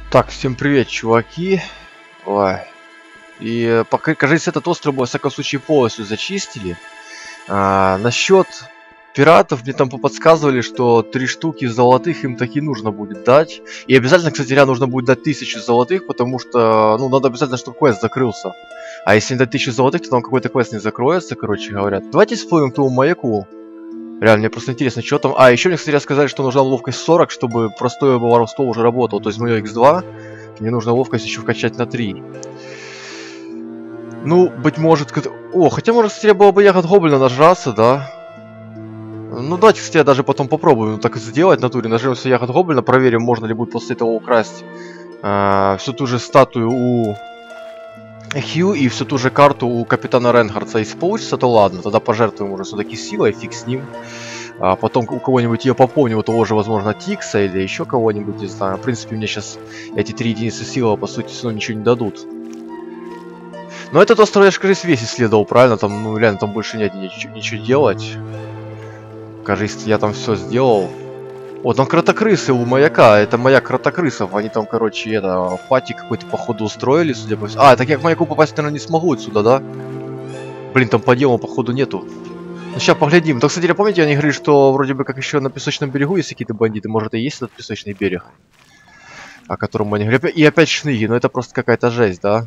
Так, всем привет, чуваки. Ой. И пока, кажется, этот остров, во всяком случае, полностью зачистили. Насчет пиратов мне там подсказывали, что 3 штуки золотых им таки нужно будет дать. И обязательно, кстати, нужно будет дать 1000 золотых, потому что, ну, надо обязательно, чтобы квест закрылся. А если не дать 1000 золотых, то там какой-то квест не закроется, короче говоря. Давайте всплывем к тому маяку. Реально, мне просто интересно, что там. А, еще мне, кстати, сказали, что нужна ловкость 40, чтобы простое воровство уже работало. То есть мое x2, мне нужно ловкость еще вкачать на 3. Ну, быть может... О, хотя, может, кстати, было бы ягод гоблина нажраться, да? Ну, давайте, кстати, я даже потом попробую так сделать в натуре. Нажмемся ягод гоблина, проверим, можно ли будет после этого украсть всю ту же статую у Хью и всю ту же карту у капитана Рейнхардта. Если получится, то ладно, тогда пожертвуем уже все-таки силой, фиг с ним. А потом у кого-нибудь ее пополню, у того же, возможно, Тикса или еще кого-нибудь, не знаю. В принципе, мне сейчас эти 3 единицы силы, по сути, все равно ничего не дадут. Но этот остров, я же, кажется, весь исследовал, правильно? Там, ну, реально, там больше нет ничего делать. Кажется, я там все сделал. О, там кротокрысы у маяка, это маяк кротокрысов. Они там, короче, это, пати какой-то, походу, устроили, судя по всему. А, так я к маяку попасть, наверное, не смогу отсюда, да? Блин, там подъема, походу, нету. Ну, сейчас поглядим. Так, кстати, помните, они говорили, что вроде бы как еще на песочном берегу есть какие-то бандиты. Может, и есть этот песочный берег, о котором они говорят. И опять шныги, но это просто какая-то жесть, да?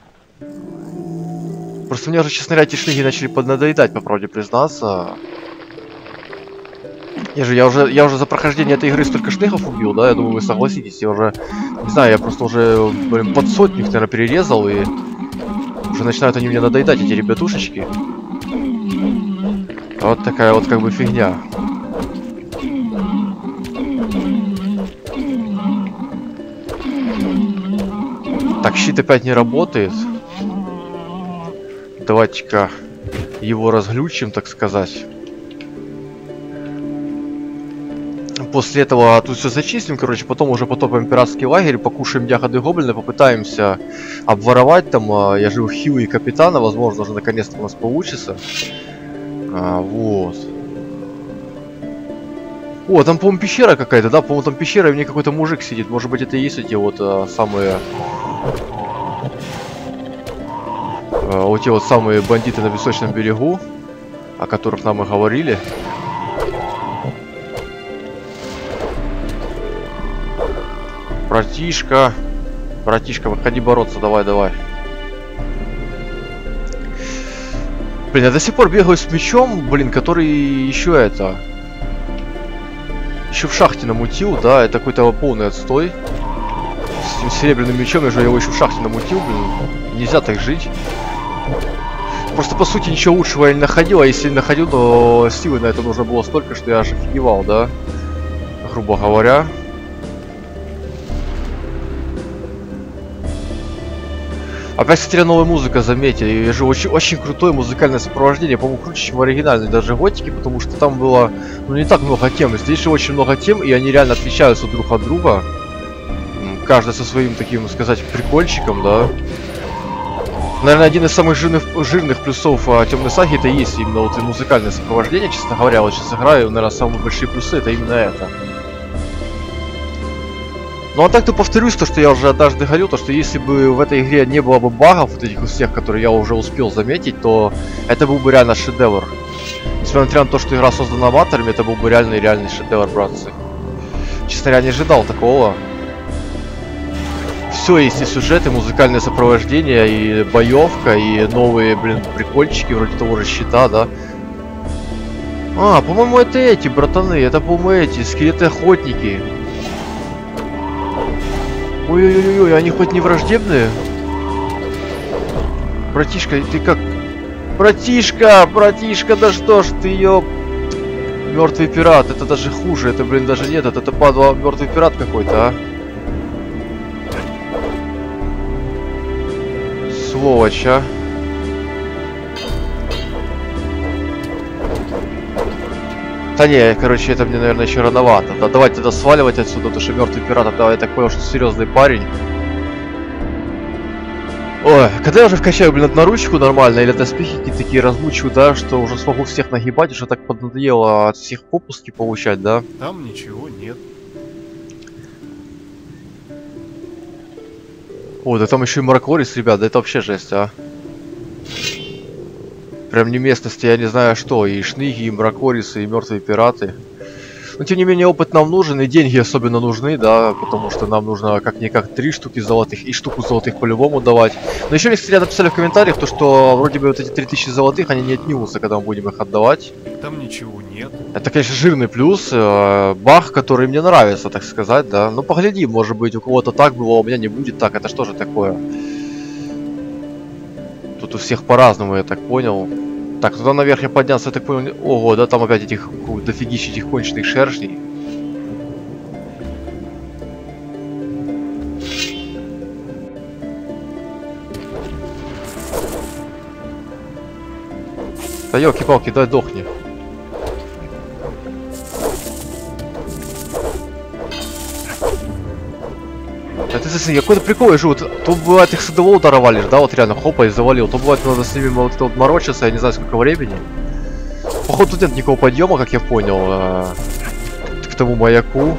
Просто мне уже, честно говоря, эти шныги начали поднадоедать, по правде признаться. Я уже за прохождение этой игры столько шнегов убил, да? Я думаю, вы согласитесь. Я уже, не знаю, я просто уже, блин, под сотню их, наверное, перерезал, и уже начинают они мне надоедать, эти ребятушечки. Вот такая вот как бы фигня. Так, щит опять не работает. Давайте-ка его разглючим, так сказать. После этого тут все зачистим, короче, потом уже потопаем пиратский лагерь, покушаем ягоды гоблина, попытаемся обворовать там, я живу Хью и капитана, возможно, уже наконец-то у нас получится. Вот. О, там, по-моему, пещера какая-то, да? По-моему, там пещера, и в ней какой-то мужик сидит. Может быть, это и есть эти вот самые... вот те вот самые бандиты на песочном берегу, о которых нам и говорили. Братишка. Братишка, выходи бороться, давай, давай. Блин, я до сих пор бегаю с мечом, блин, который еще это... Еще в шахте намутил, да, это какой-то полный отстой. С этим серебряным мечом я же его еще в шахте намутил, блин. Нельзя так жить. Просто, по сути, ничего лучшего я не находил, а если не находил, то силы на это нужно было столько, что я аж офигевал, да. Грубо говоря. Опять, кстати, новая музыка, заметьте. Я же очень крутое музыкальное сопровождение, по-моему, круче, чем в оригинальной даже готике, потому что там было, ну, не так много тем. Здесь же очень много тем, и они реально отличаются друг от друга. Каждый со своим таким, сказать, прикольчиком, да. Наверное, один из самых жирных плюсов Темной Саги это и есть именно вот и музыкальное сопровождение, честно говоря. Вот сейчас играю, наверное, самые большие плюсы это именно это. Ну а так-то повторюсь то, что я уже однажды говорил, то что если бы в этой игре не было бы багов, вот этих всех, которые я уже успел заметить, то это был бы реально шедевр. Несмотря на то, что игра создана аматорами, это был бы реальный шедевр, братцы. Честно говоря, не ожидал такого. Все есть и сюжет, и музыкальное сопровождение, и боевка, и новые, блин, прикольчики, вроде того же щита, да. А, по-моему, это эти, братаны, это, по-моему, эти, скелеты-охотники. Ой-ой-ой, они хоть не враждебные? Братишка, ты как? Братишка, братишка, да что ж ты, ёп. Мертвый пират, это даже хуже, это, блин, даже нет, это падла мертвый пират какой-то, а. Сволочь, а. Да не, короче, это мне, наверное, еще рановато. Да, давайте тогда сваливать отсюда, потому что мертвый пират, да, я так понял, что серьезный парень. Ой, когда я уже вкачаю, блин, одноручку нормально, или доспехи какие-то такие размучу, да, что уже смогу всех нагибать, уже так поднадоело от всех попуски получать, да? Там ничего нет. О, да там еще и Мракорис, ребят, да это вообще жесть, а. Прям не местности, я не знаю что. И шныги, и Мракорисы, и мертвые пираты. Но тем не менее опыт нам нужен, и деньги особенно нужны, да, потому что нам нужно как-никак 3 штуки золотых, и штуку золотых по-любому давать. Но еще мне, кстати, написали в комментариях, то, что вроде бы вот эти 3000 золотых, они не отнимутся, когда мы будем их отдавать. Там ничего нет. Это, конечно, жирный плюс, баг, который мне нравится, так сказать, да. Ну, погляди, может быть, у кого-то так было, а у меня не будет так, это что же такое? Тут у всех по-разному, я так понял. Так, туда наверх я поднялся, я так понял. Ого, да, там опять этих дофигища этих конченых шершней. Да ёлки-палки, дай дохни. Да ты смотри, какой-то прикол, я же вот, то бывает их с одного удара валишь, да, вот реально, хопа и завалил. То бывает надо с ними вот, вот морочиться, я не знаю сколько времени. Походу тут нет никакого подъема, как я понял, к тому маяку.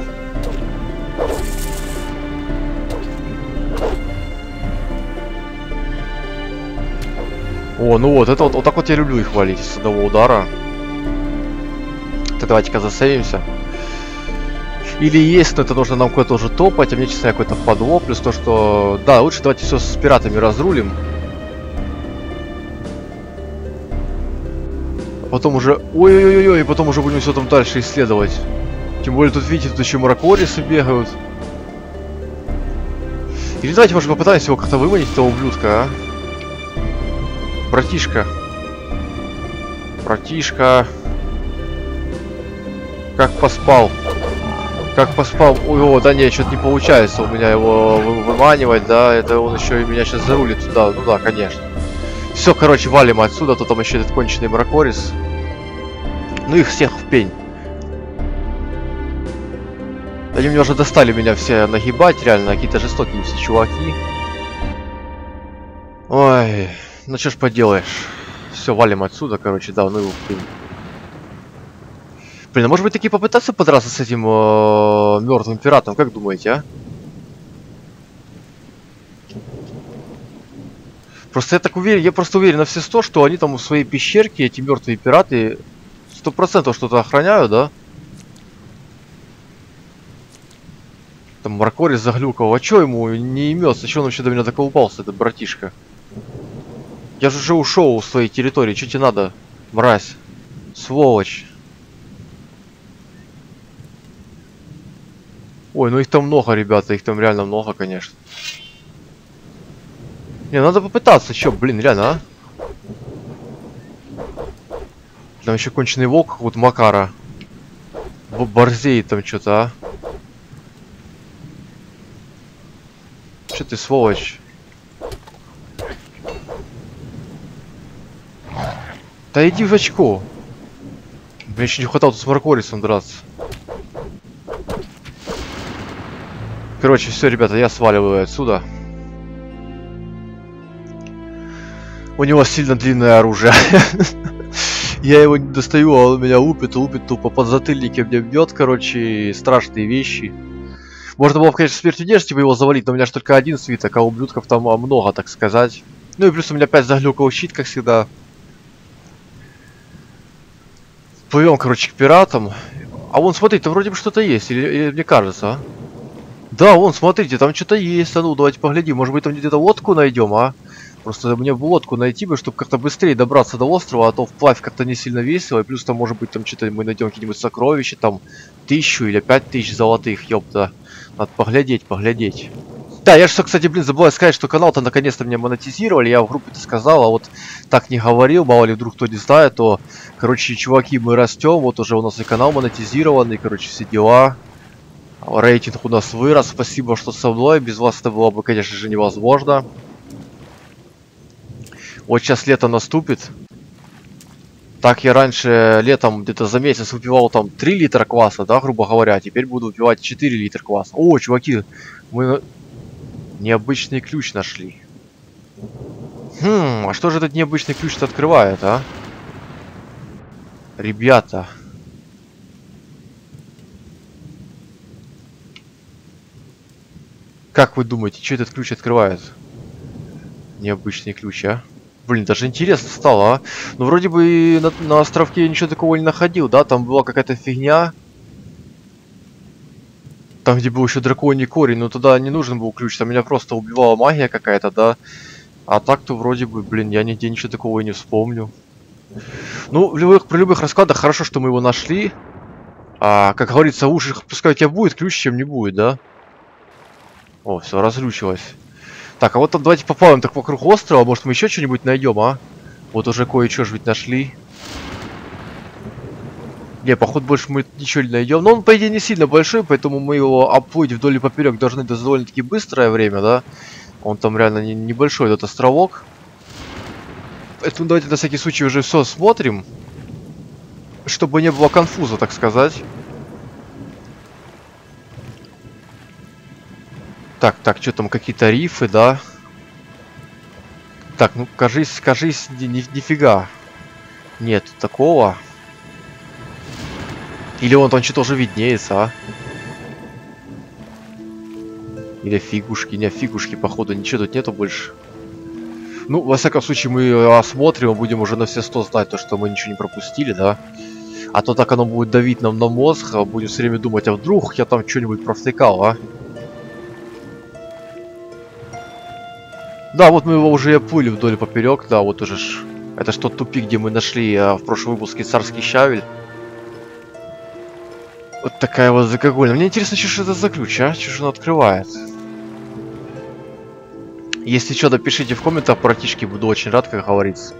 О, ну вот, это вот так вот я люблю их валить с одного удара. Так давайте-ка засейвимся. Или есть, но это нужно нам куда-то уже топать, а мне, честно, какой-то подлог, плюс то, что... Да, лучше давайте все с пиратами разрулим. Потом уже... Ой-ой-ой, и потом уже будем все там дальше исследовать. Тем более тут, видите, тут еще Мракорисы бегают. Или давайте, может, попытаемся его как-то выманить, этого ублюдка, а? Братишка. Братишка. Как поспал? Как поспал? Ой, о, да не, что-то не получается у меня его выманивать, да, это он еще и меня сейчас зарулит сюда, ну да, конечно. Все, короче, валим отсюда, то там еще этот конченый Мракорис. Ну их всех в пень. Они мне уже достали меня все нагибать, реально, какие-то жестокие все чуваки. Ой, ну что ж поделаешь. Все, валим отсюда, короче, да, ну его в пень. Блин, а может быть таки попытаться подраться с этим мертвым пиратом, как думаете, а? Просто я так уверен, я просто уверен на все 100, что они там в своей пещерке, эти мертвые пираты, 100% что-то охраняют, да? Там Мракорис заглюкал, а чё ему не имется? Чё он вообще до меня доколупался, этот братишка? Я же уже ушел с своей территории, чё тебе надо, мразь? Сволочь. Ой, ну их там много, ребята, их там реально много, конечно. Не, надо попытаться, чё, блин, реально, а? Там еще конченый волк, вот Макара. Борзеет там что-то, а? Че ты, сволочь? Да иди в очко. Мне еще не хватало тут с Мракорисом драться. Короче, все, ребята, я сваливаю отсюда. У него сильно длинное оружие. Я его не достаю, а он меня лупит тупо под затыльники мне бьет, короче, страшные вещи. Можно было, конечно, смертью держать, типа его завалить, но у меня же только один свиток, а ублюдков там много, так сказать. Ну и плюс у меня опять заглюкал щит, как всегда. Плывем, короче, к пиратам. А вон, смотри, там вроде бы что-то есть, или мне кажется, а? Да, вон, смотрите, там что-то есть. А ну, давайте поглядим. Может быть, там где-то лодку найдем, а? Просто мне бы лодку найти бы, чтобы как-то быстрее добраться до острова, а то вплавь как-то не сильно весело. И плюс там, может быть, там что-то мы найдем какие-нибудь сокровища, там 1000 или 5000 золотых, ёпта. Надо поглядеть, поглядеть. Да, я же, кстати, блин, забыл сказать, что канал-то наконец-то мне монетизировали. Я в группе-то сказал, а вот так не говорил. Мало ли вдруг кто не знает, то, короче, чуваки, мы растем. Вот уже у нас и канал монетизированный, короче, все дела. Рейтинг у нас вырос. Спасибо, что со мной. Без вас это было бы, конечно же, невозможно. Вот сейчас лето наступит. Так я раньше летом где-то за месяц выпивал там 3 литра кваса, да, грубо говоря. Теперь буду выпивать 4 литра кваса. О, чуваки, мы необычный ключ нашли. А что же этот необычный ключ-то открывает, а? Ребята. Как вы думаете, что этот ключ открывает? Необычный ключ, а? Блин, даже интересно стало, а? Ну, вроде бы на островке я ничего такого не находил, да? Там была какая-то фигня. Там, где был еще драконий корень, но туда не нужен был ключ. Там меня просто убивала магия какая-то, да? А так-то вроде бы, блин, я нигде ничего такого и не вспомню. Ну, при любых раскладах хорошо, что мы его нашли. А, как говорится, лучше пускай у тебя будет ключ, чем не будет, да? О, все, разлючилось. Так, а вот там давайте поплаваем так вокруг острова. Может, мы еще что-нибудь найдем, а? Вот уже кое-что же ведь нашли. Не, походу больше мы ничего не найдем. Но он, по идее, не сильно большой, поэтому мы его обплыть вдоль и поперек должны довольно-таки быстрое время, да? Он там реально небольшой, этот островок. Поэтому давайте на всякий случай уже все смотрим. Чтобы не было конфуза, так сказать. Так, что там, какие-то рифы, да? Так, ну, кажись, нифига. Нет такого. Или он там что-то уже виднеется, а? Или фигушки. Не, фигушки, походу, ничего тут нету больше. Ну, во всяком случае, мы осмотрим, будем уже на все 100 знать, то, что мы ничего не пропустили, да? А то так оно будет давить нам на мозг, а будем все время думать, а вдруг я там что-нибудь провтыкал, а? Да, вот мы его уже и оплыли вдоль и поперек, да, вот уже ж. Это ж тот тупик, где мы нашли в прошлом выпуске царский щавель. Вот такая вот закогольная. Мне интересно, что это за ключ, а? Что же он открывает? Если что, напишите в комментах, братишки, буду очень рад, как говорится.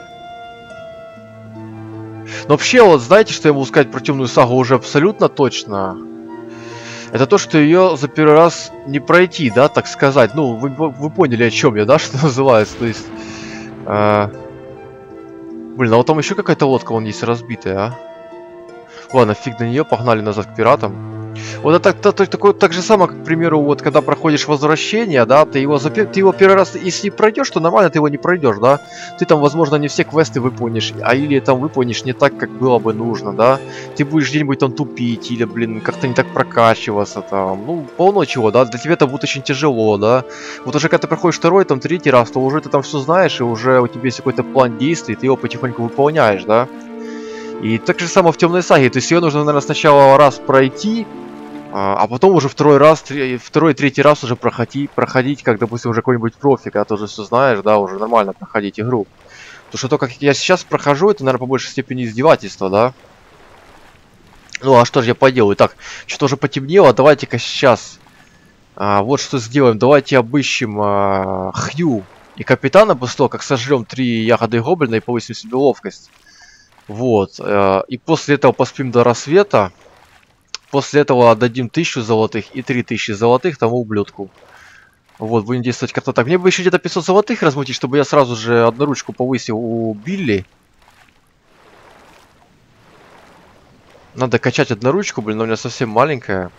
Но вообще, вот знаете, что я могу сказать про темную сагу уже абсолютно точно? Это то, что ее за первый раз не пройти, да, так сказать. Ну, вы поняли, о чем я, да, что называется. То есть... Блин, а вот там еще какая-то лодка, вон есть разбитая, а? Ладно, фиг на нее, погнали назад к пиратам. Вот это так же самое, как, к примеру, вот когда проходишь возвращение, да, ты его первый раз, если пройдешь, то нормально ты его не пройдешь, да. Ты там, возможно, не все квесты выполнишь, а или там выполнишь не так, как было бы нужно, да. Ты будешь где-нибудь там тупить, или, блин, как-то не так прокачиваться там. Ну, полно чего, да. Для тебя это будет очень тяжело, да. Вот уже когда ты проходишь второй, там, третий раз, то уже ты там все знаешь, и уже у тебя есть какой-то план действий, ты его потихоньку выполняешь, да. И так же самое в темной саге. То есть ее нужно, наверное, сначала раз пройти, а потом уже второй, третий раз уже проходить, как, допустим, уже какой-нибудь профи, когда ты уже все знаешь, да, уже нормально проходить игру. Потому что то, как я сейчас прохожу, это, наверное, по большей степени издевательство, да. Ну, а что же я поделаю? Так, что-то уже потемнело, давайте-ка сейчас вот что сделаем. Давайте обыщем Хью и капитана после того, как сожрем 3 ягоды гоблина и повысим себе ловкость. Вот, и после этого поспим до рассвета. После этого отдадим 1000 золотых и 3000 золотых тому ублюдку. Вот, будем действовать как-то так. Мне бы еще где-то 500 золотых размутить, чтобы я сразу же одноручку повысил у Билли. Надо качать одноручку, блин, она у меня совсем маленькая.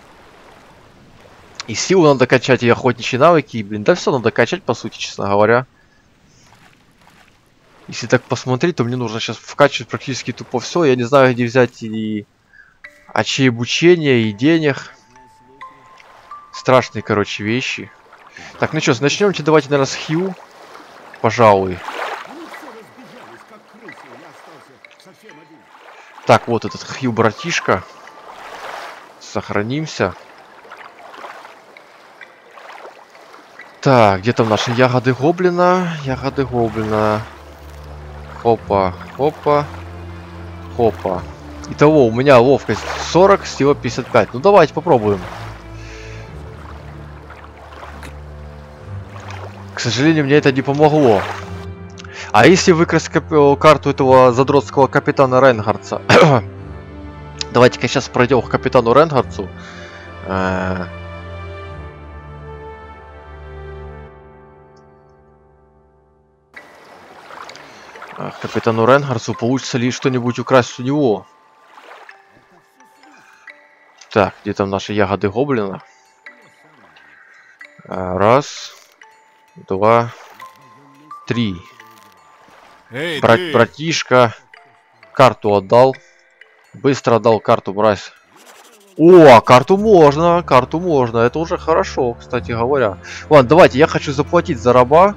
И силу надо качать, и охотничьи навыки, и, блин, да все надо качать, по сути, честно говоря. Если так посмотреть, то мне нужно сейчас вкачивать практически тупо все. Я не знаю, где взять и очей обучения, и денег. Страшные, короче, вещи. Так, ну что, начнемте, давайте, наверное, с Хью. Пожалуй. Так, вот этот Хью, братишка. Сохранимся. Так, где там наши ягоды гоблина? Ягоды гоблина. Хопа, хопа, хопа. Итого, у меня ловкость 40, сила 55. Ну, давайте попробуем. К сожалению, мне это не помогло. А если выкрасть карту этого задротского капитана Рейнгардса? Давайте-ка сейчас пройдем к капитану Рейнгардсу. Капитану Рейнгардсу получится ли что-нибудь украсть у него? Так, где там наши ягоды гоблина? Раз, 2, 3. Эй, Братишка карту отдал. Быстро отдал карту, мразь. О, карту можно, карту можно. Это уже хорошо, кстати говоря. Ладно, давайте, я хочу заплатить за раба.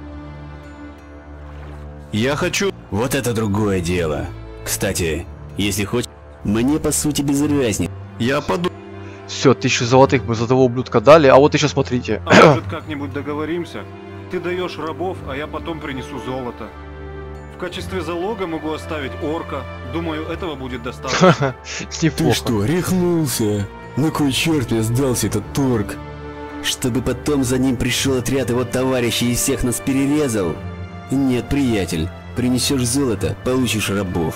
Я хочу... Вот это другое дело. Кстати, если хочешь, мне по сути без разницы. Я подумал... Все, 1000 золотых мы за того ублюдка дали. А вот еще смотрите. А может как-нибудь договоримся? Ты даешь рабов, а я потом принесу золото. В качестве залога могу оставить орка. Думаю, этого будет достаточно. Ты Неплохо. что, рехнулся? На кой черт я сдался этот торг? Чтобы потом за ним пришел отряд его товарищей и всех нас перерезал? Нет, приятель, принесешь золото, получишь рабов.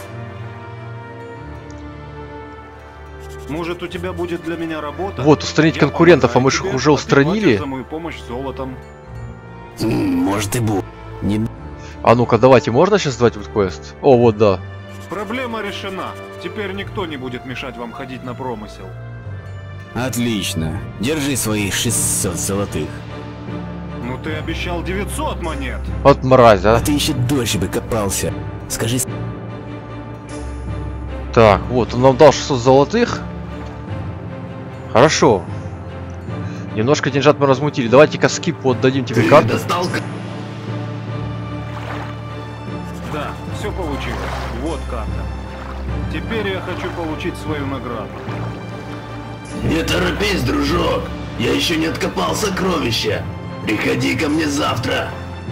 Может, у тебя будет для меня работа? Вот, устранить Я конкурентов, а мы помогаю же их тебе, уже а ты платишь устранили. за мою помощь золотом. Может и будет. Не... А ну-ка, давайте, можно сейчас сдать вот квест? О, вот да. Проблема решена. Теперь никто не будет мешать вам ходить на промысел. Отлично. Держи свои 600 золотых. Ну ты обещал 900 монет. Вот мразь, А а. ты еще дольше бы копался. Скажи... Так, вот, он нам дал 600 золотых. Хорошо. Немножко деньжат мы размутили. Давайте-ка скипу отдадим тебе карту. Да, все получилось. Вот карта. Теперь я хочу получить свою награду. Не торопись, дружок. Я еще не откопал сокровища. Приходи ко мне завтра.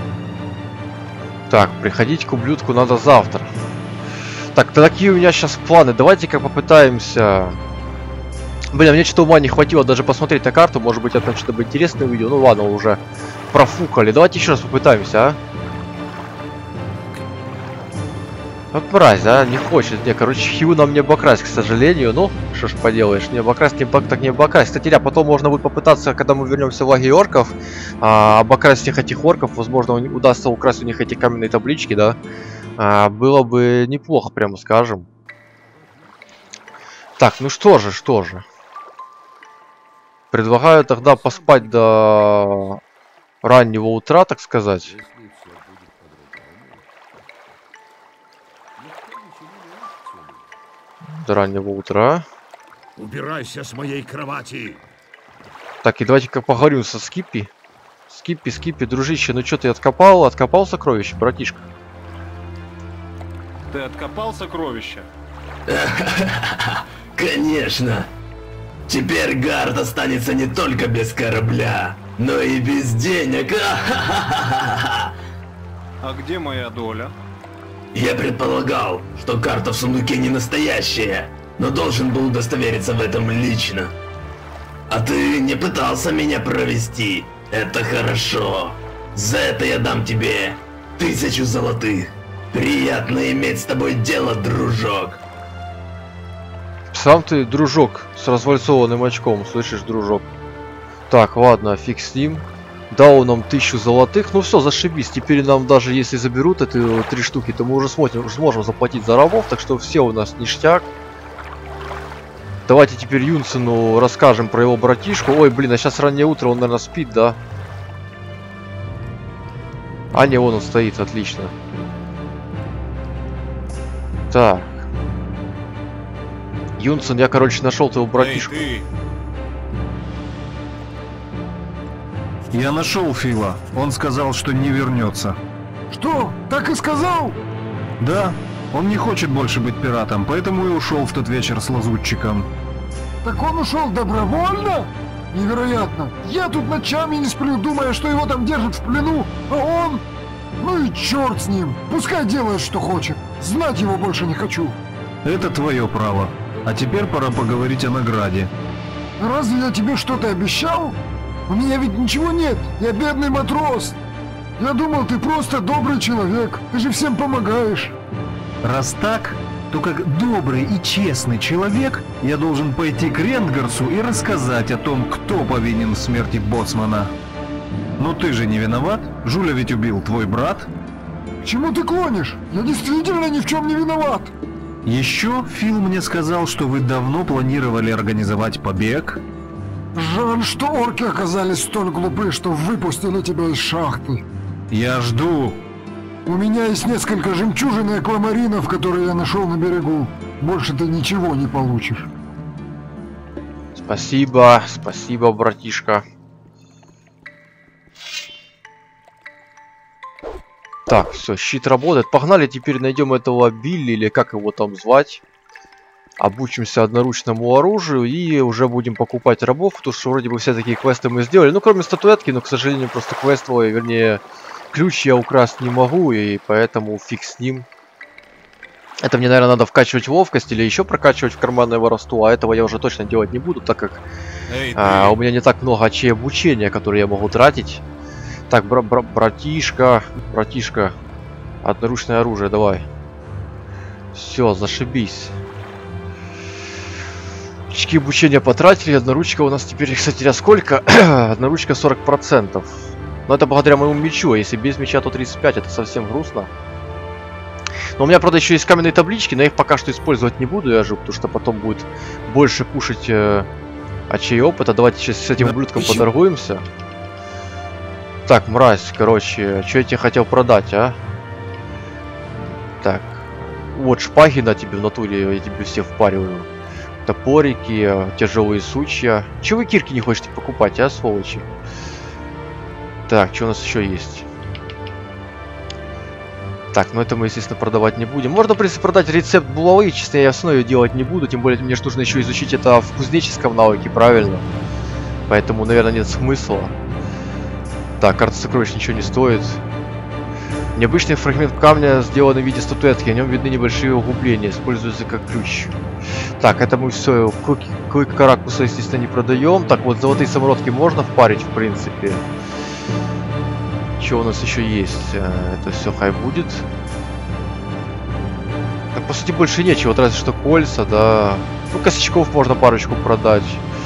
Так, приходить к ублюдку надо завтра. Так, такие у меня сейчас планы. Давайте-ка попытаемся... Блин, мне что-то ума не хватило даже посмотреть на карту. Может быть, я там что-то интересное увидел. Ну ладно, уже профукали. Давайте еще раз попытаемся, а. Вот мразь, а, не хочет. Не, короче, хью нам не обокрасть, к сожалению. Ну, что ж поделаешь, не обокрасть, так не обокрасть. Кстати, потом можно будет попытаться, когда мы вернемся в лагерь орков, обокрасть всех этих орков. Возможно, удастся украсть у них эти каменные таблички, да. Было бы неплохо, прямо скажем. Так, ну что же. Предлагаю тогда поспать до раннего утра, так сказать. До раннего утра. Убирайся с моей кровати. Так, и давайте-ка поговорим со Скиппи. Скиппи, дружище, ну что ты откопал сокровище, братишка? Ты откопал сокровища? Конечно. Теперь Гард останется не только без корабля, но и без денег. А где моя доля? Я предполагал, что карта в сундуке не настоящая, но должен был удостовериться в этом лично. А ты не пытался меня провести. Это хорошо. За это я дам тебе 1000 золотых. Приятно иметь с тобой дело, дружок. Сам ты, дружок, с развальцованным очком, слышишь, дружок? Так, ладно, фиг с ним. Дал нам 1000 золотых. Ну все, зашибись. Теперь нам даже если заберут эти 3 штуки, то мы уже сможем заплатить за рабов. Так что все у нас ништяк. Давайте теперь Юнсену расскажем про его братишку. Ой, блин, а сейчас раннее утро, он, наверное, спит, да? А не, вон он стоит, отлично. Так. Юнсен, я, короче, нашел твоего братишку. Эй, Я нашел Фила. Он сказал, что не вернется. Что? Так и сказал? Да, он не хочет больше быть пиратом, поэтому и ушел в тот вечер с лазутчиком. Так он ушел добровольно? Невероятно. Я тут ночами не сплю, думая, что его там держат в плену, а он... Ну и черт с ним. Пускай делает, что хочет. Знать его больше не хочу. Это твое право. А теперь пора поговорить о награде. Разве я тебе что-то обещал? У меня ведь ничего нет. Я бедный матрос. Я думал, ты просто добрый человек. Ты же всем помогаешь. Раз так, то как добрый и честный человек, я должен пойти к Рентгарсу и рассказать о том, кто повинен в смерти боцмана. Но ты же не виноват? Жуля ведь убил твой брат. К чему ты клонишь? Я действительно ни в чем не виноват. Еще Фил мне сказал, что вы давно планировали организовать побег. Жаль, что орки оказались столь глупы, что выпустили тебя из шахты. Я жду. У меня есть несколько жемчужин и аквамаринов, которые я нашел на берегу. Больше ты ничего не получишь. Спасибо, спасибо, братишка. Так, все, щит работает. Погнали, теперь найдем этого Билли, или как его там звать. Обучимся одноручному оружию и уже будем покупать рабов, потому что вроде бы все такие квесты мы сделали. Ну, кроме статуэтки, но, к сожалению, просто квестовый, вернее, ключ я украсть не могу, и поэтому фиг с ним. Это мне, наверное, надо вкачивать ловкость или еще прокачивать в карманное воровство, а этого я уже точно делать не буду, так как у меня не так много очей обучения, которые я могу тратить. Так, братишка, одноручное оружие, давай. Все, зашибись. Очки обучения потратили, одноручка у нас теперь, кстати, сколько? Одноручка 40%. Но это благодаря моему мечу, а если без меча, то 35, это совсем грустно. Но у меня, правда, еще есть каменные таблички, но я их пока что использовать не буду, я же, потому что потом будет больше кушать очей опыта. Давайте сейчас с этим ублюдком поторгуемся. Так, мразь, короче, что я тебе хотел продать, а? Так, вот шпаги на тебе в натуре, я тебе все впариваю. Топорики, тяжелые сучья. Чего вы кирки не хотите покупать, а, сволочи? Так, что у нас еще есть? Так, ну это мы, естественно, продавать не будем. Можно, в принципе, продать рецепт булавы. Честно, я все равно ее делать не буду. Тем более, мне же нужно еще изучить это в кузнеческом навыке, правильно? Поэтому, наверное, нет смысла. Так, карта сокровищ ничего не стоит. Необычный фрагмент камня, сделанный в виде статуэтки. В нем видны небольшие углубления. Используется как ключ. Так, это мы все. Клык каракуса, естественно, не продаем. Так, вот золотые самородки можно впарить, в принципе. Что у нас еще есть? Это все хай будет. Так, по сути, больше нечего. Вот разве что кольца, да. Ну, косячков можно парочку продать.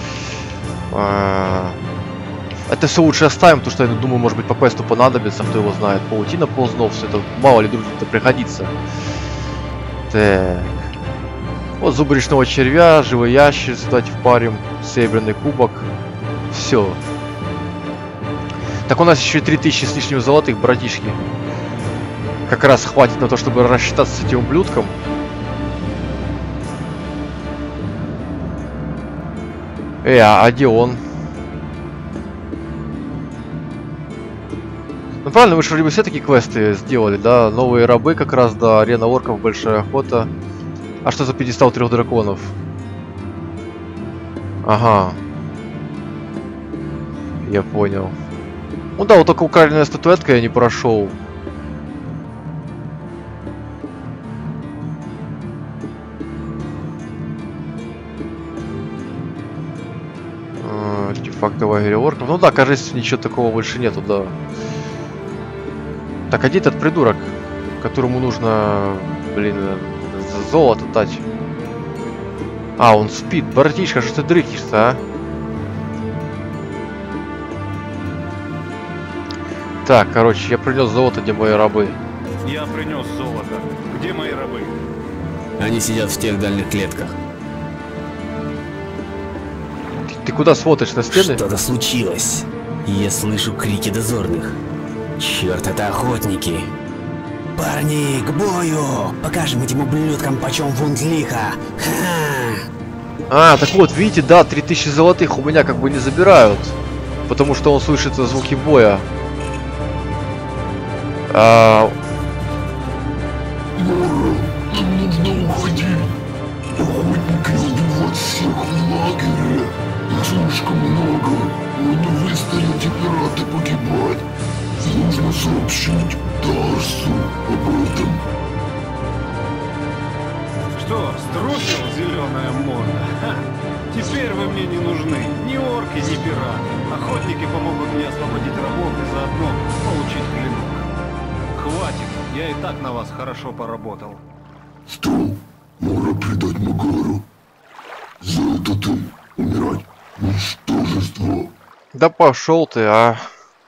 Это все лучше оставим, потому что, я думаю, может быть, по квесту понадобится, кто его знает. Паутина ползнов, все это мало ли дружно-то пригодится. Так. Вот зубы речного червя, живой ящер, давайте впарим. Серебряный кубок. Все. Так у нас еще 3000 с лишним золотых, братишки. Как раз хватит на то, чтобы рассчитаться с этим ублюдком. А где он? Ну правильно, вы же вроде бы все такие квесты сделали, да? Новые рабы как раз, да, арена орков, большая охота. А что за пьедестал 3 драконов? Ага. Я понял. Ну да, вот только украденная статуэтка я не прошел. Артефакты лагеря орков. Ну да, кажется, ничего такого больше нету, да. Так, а где этот придурок, которому нужно, блин, золото дать? А, он спит. Братишка, что ты дрыхнешь-то, а? Так, короче, я принес золото, где мои рабы. Я принес золото. Где мои рабы? Они сидят в тех дальних клетках. Ты куда смотришь, на стены? Что-то случилось. Я слышу крики дозорных. Черт, это охотники. Парни, к бою! Покажем этим ублюдкам, почем фунт лиха. А, так вот, видите, да, 3000 золотых у меня как бы не забирают. Потому что он слышит звуки боя. Мора, нам нужно уходить. Охотники убивают всех в лагере. Их слишком много. Мы не выстоять и пираты погибать. Нужно сообщить Дарсу об этом. Что, струсил, зеленая морда? Ха! Теперь вы мне не нужны. Ни орки, ни пираты. Охотники помогут мне освободить рабов и заодно получить клинок. Хватит, я и так на вас хорошо поработал. Что? Мора предать Магару? За это ты умирать? Ничтожество. Да пошел ты, а.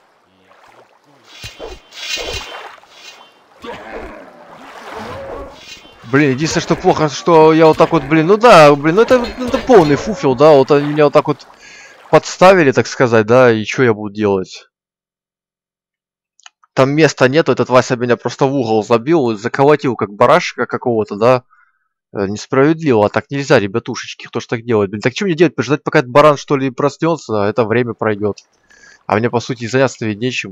Блин, единственное, что плохо, что я вот так вот, блин, ну да, блин, ну это полный фуфел, да, вот они меня вот так вот подставили, так сказать, да, и что я буду делать? Там места нету, этот Вася меня просто в угол забил, заколотил как барашка какого-то, да. Несправедливо, а так нельзя, ребятушечки, кто ж так делает? Блин, так что мне делать? Подождать, пока этот баран, что ли, проснется, это время пройдет. А мне, по сути, заняться ведь нечем.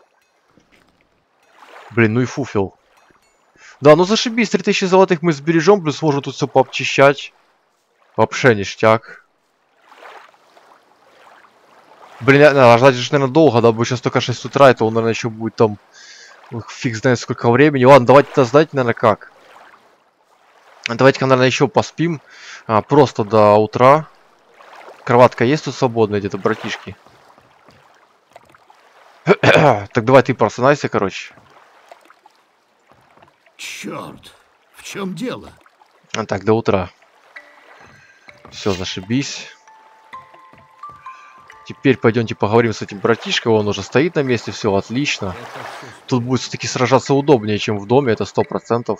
Блин, ну и фуфел. Да, ну зашибись, 3000 золотых мы сбережем, плюс можем тут все пообчищать. Вообще ништяк. Блин, ждать же, наверное, долго, да, будет сейчас только 6 утра, это он, наверное, еще будет там, фиг знает сколько времени. Ладно, давайте-то знать, наверное, как. Давайте-ка, наверное, еще поспим. Просто до утра. Кроватка есть тут свободная где-то, братишки? Так давай ты просынайся, короче. Черт, в чем дело? Так, до утра. Все, зашибись. Теперь пойдемте поговорим с этим братишкой. Он уже стоит на месте, все отлично. Тут будет все-таки сражаться удобнее, чем в доме, это 100%.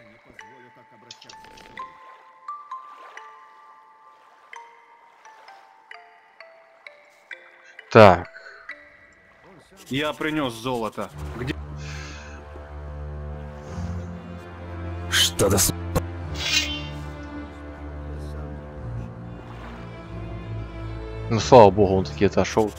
Так. Я принес золото. Где? Что-то Ну, слава богу, он таки отошел.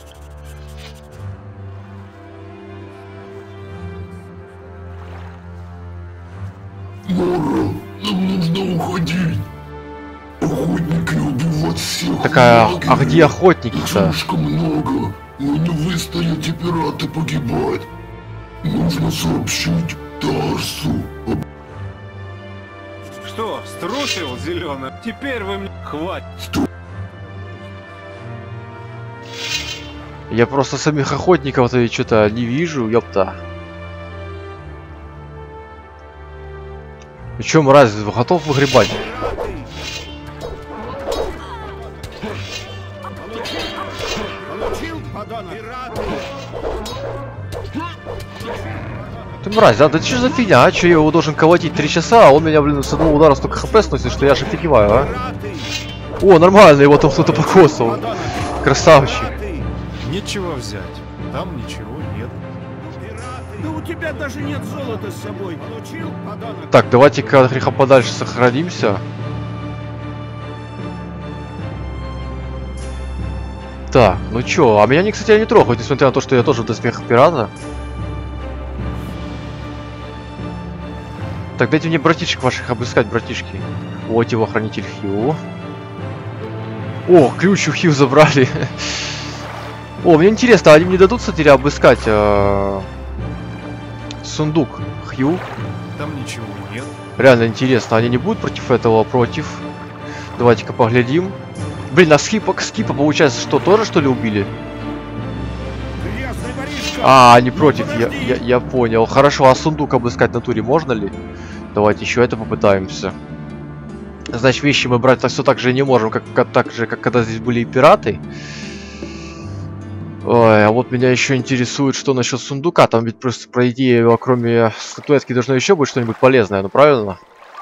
Мора, нам нужно уходить. Охотники убивают всех. Такая, а где охотники-то? Слишком много. Мы не выстоять, и пираты погибают. Нужно сообщить Тарсу. Что, струсил, зеленый? Теперь вы мне... Хватит. Я просто самих охотников-то что-то не вижу, ёпта. И чё, мразь, готов выгребать? Ты мразь, да? Да что за фигня, а? Чё я его должен колотить 3 часа, а он меня, блин, с одного удара столько хп сносит, что я аж офигеваю, а? О, нормально, его там кто-то покосил. Красавчик. Нечего взять. Там ничего нет. Да у тебя даже нет золота с собой. Получил, подонок? Так, давайте-ка от греха подальше сохранимся. Так, ну чё, а меня они, кстати, не трогают, несмотря на то, что я тоже в доспехах пирата. Так, дайте мне братишек ваших обыскать, братишки. Вот его хранитель Хью. О, ключ у Хью забрали. О, мне интересно, они мне дадут, кстати, обыскать сундук Хью? Там ничего нет. Реально интересно, они не будут против этого, против? Давайте-ка поглядим. Блин, а скипа получается, что тоже, что ли, убили? А, они против, я понял. Хорошо, а сундук обыскать в натуре можно ли? Давайте еще это попытаемся. Значит, вещи мы брать все так же не можем, как когда здесь были и пираты. Ой, а вот меня еще интересует, что насчет сундука. Там ведь просто, по идее, кроме статуэтки должно еще быть что-нибудь полезное, ну правильно?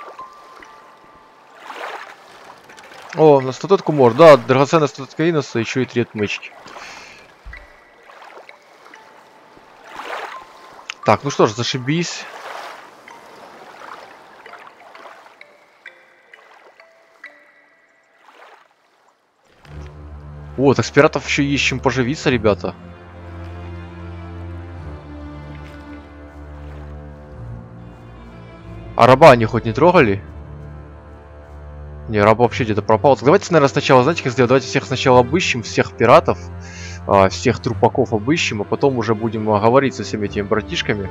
О, на статуэтку можно, да, драгоценная статуэтка Иноса, еще и 3 отмычки. Так, ну что ж, зашибись. О, так с пиратов еще есть чем поживиться, ребята. А раба они хоть не трогали? Не, раб вообще где-то пропал. Так давайте, наверное, сначала, знаете, как сделать? Давайте всех сначала обыщем, всех пиратов, всех трупаков обыщем, а потом уже будем говорить со всеми этими братишками.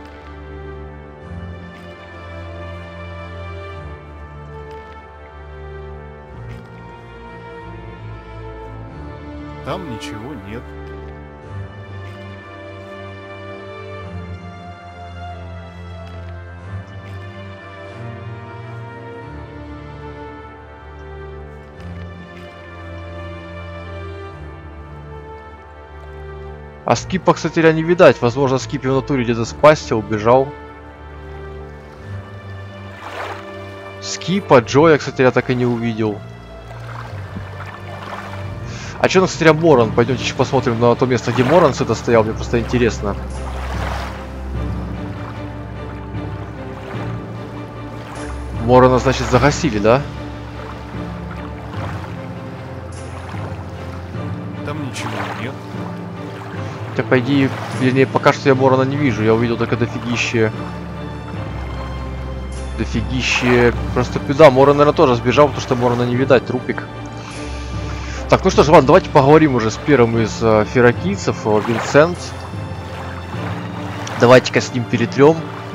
Там ничего нет. А Скипа, кстати, не видать. Возможно, Скипи в натуре где-то спасся, убежал. Скипа, Джоя, кстати, я так и не увидел. А что у нас, кстати, Моран? Пойдемте еще посмотрим на то место, где Моран сюда стоял. Мне просто интересно. Морона, значит, загасили, да? Там ничего нет. Так, по идее, вернее, пока что я Морона не вижу. Я увидел только дофигище. Дофигище. Просто, да, Морон, наверное, тоже сбежал, потому что Морона не видать, трупик. Так, ну что ж, ладно, давайте поговорим уже с первым из ферокийцев, Винсент. Давайте-ка с ним перетрем.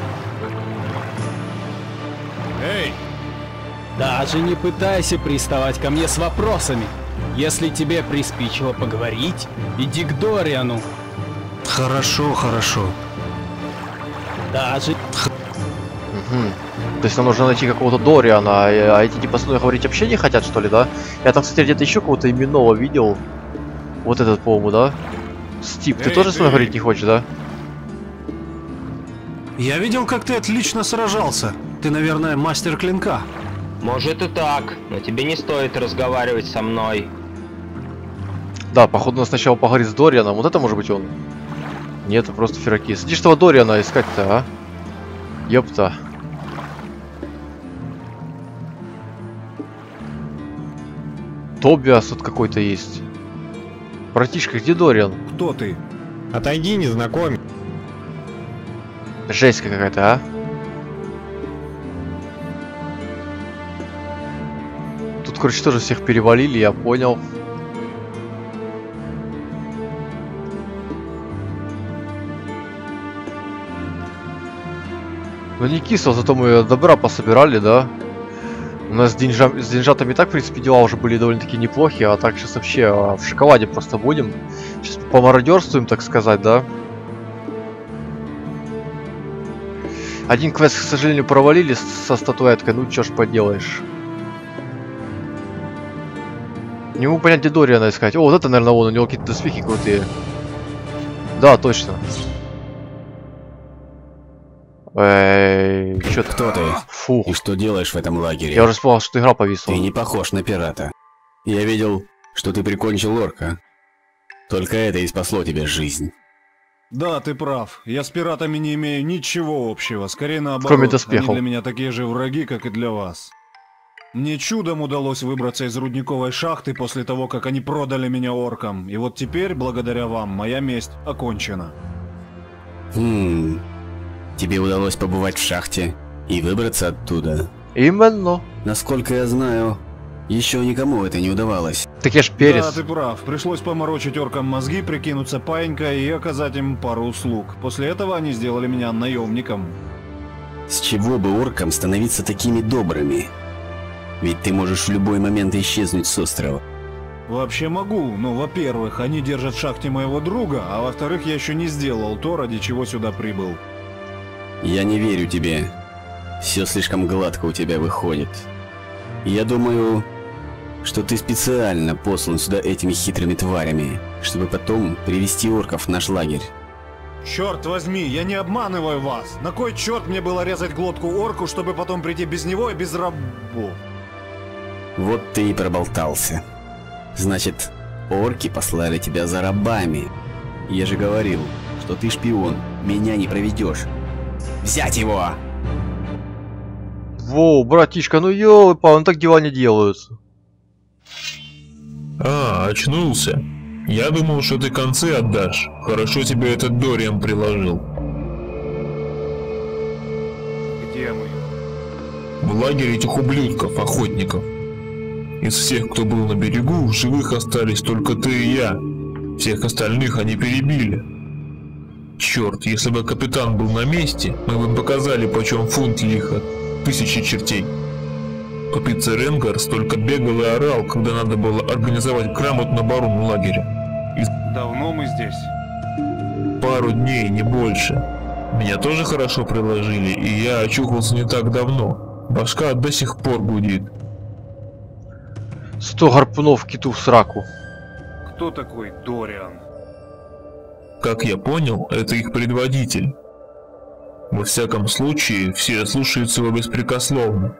Эй! Даже не пытайся приставать ко мне с вопросами. Если тебе приспичило поговорить, иди к Дориану. Хорошо, хорошо. Даже... Угу. То есть нам нужно найти какого-то Дориана, а эти типа со мной говорить вообще не хотят, что ли, да? Я там, кстати, где-то еще кого-то именного видел. Вот этот, по-моему, да? Стип, ты тоже со мной говорить не хочешь, да? Я видел, как ты отлично сражался. Ты, наверное, мастер клинка. Может и так, но тебе не стоит разговаривать со мной. Да, походу надо сначала поговорить с Дорианом. Вот это может быть он? Нет, это просто ферокийц. Иди, что Дориана искать-то, а? Ёпта. Тобиас тут какой-то есть. Братишка, где Дориан? Кто ты? Отойди, незнакомец. Жесть какая-то, а? Тут, короче, тоже всех перевалили, я понял. Ну не кисло, зато мы добра пособирали, да? У нас с деньжатами и так, в принципе, дела уже были довольно-таки неплохи, а так сейчас вообще в шоколаде просто будем. Сейчас помародерствуем, так сказать, да? Один квест, к сожалению, провалили со статуэткой, ну чё ж поделаешь. Не могу понять, где Дориана искать. О, вот это, наверное, вон, у него какие-то доспехи крутые. Да, точно. Чё ты? Кто ты? Фух. И что делаешь в этом лагере? Я уже вспомнил, что игра повисла. Ты не похож на пирата. Я видел, что ты прикончил орка. Только это и спасло тебе жизнь. Да, ты прав. Я с пиратами не имею ничего общего. Скорее наоборот. Кроме доспехов. Они для меня такие же враги, как и для вас. Мне чудом удалось выбраться из рудниковой шахты после того, как они продали меня оркам. И вот теперь, благодаря вам, моя месть окончена. Тебе удалось побывать в шахте и выбраться оттуда. Именно. Насколько я знаю, еще никому это не удавалось. Так я ж перец. Да, ты прав. Пришлось поморочить оркам мозги, прикинуться паинькой и оказать им пару услуг. После этого они сделали меня наемником. С чего бы оркам становиться такими добрыми? Ведь ты можешь в любой момент исчезнуть с острова. Вообще могу, но, во-первых, они держат в шахте моего друга, а во-вторых, я еще не сделал то, ради чего сюда прибыл. Я не верю тебе. Все слишком гладко у тебя выходит. Я думаю, что ты специально послан сюда этими хитрыми тварями, чтобы потом привести орков в наш лагерь. Черт возьми, я не обманываю вас! На кой черт мне было резать глотку орку, чтобы потом прийти без него и без рабов? Вот ты и проболтался. Значит, орки послали тебя за рабами. Я же говорил, что ты шпион, меня не проведешь. Взять его! Воу, братишка, ну ёлы-палы, так дела не делаются. А, очнулся. Я думал, что ты концы отдашь. Хорошо тебе этот Дориан приложил. Где мы? В лагере этих ублюдков, охотников. Из всех, кто был на берегу, в живых остались только ты и я. Всех остальных они перебили. Черт, если бы капитан был на месте, мы бы показали, почем фунт лиха. 1000 чертей. Купица Ренгарс только бегал и орал, когда надо было организовать грамотную оборону лагеря. Давно мы здесь? Пару дней, не больше. Меня тоже хорошо приложили, и я очухался не так давно. Башка до сих пор гудит. 100 гарпунов киту в сраку. Кто такой Дориан? Как я понял, это их предводитель. Во всяком случае, все слушаются его беспрекословно.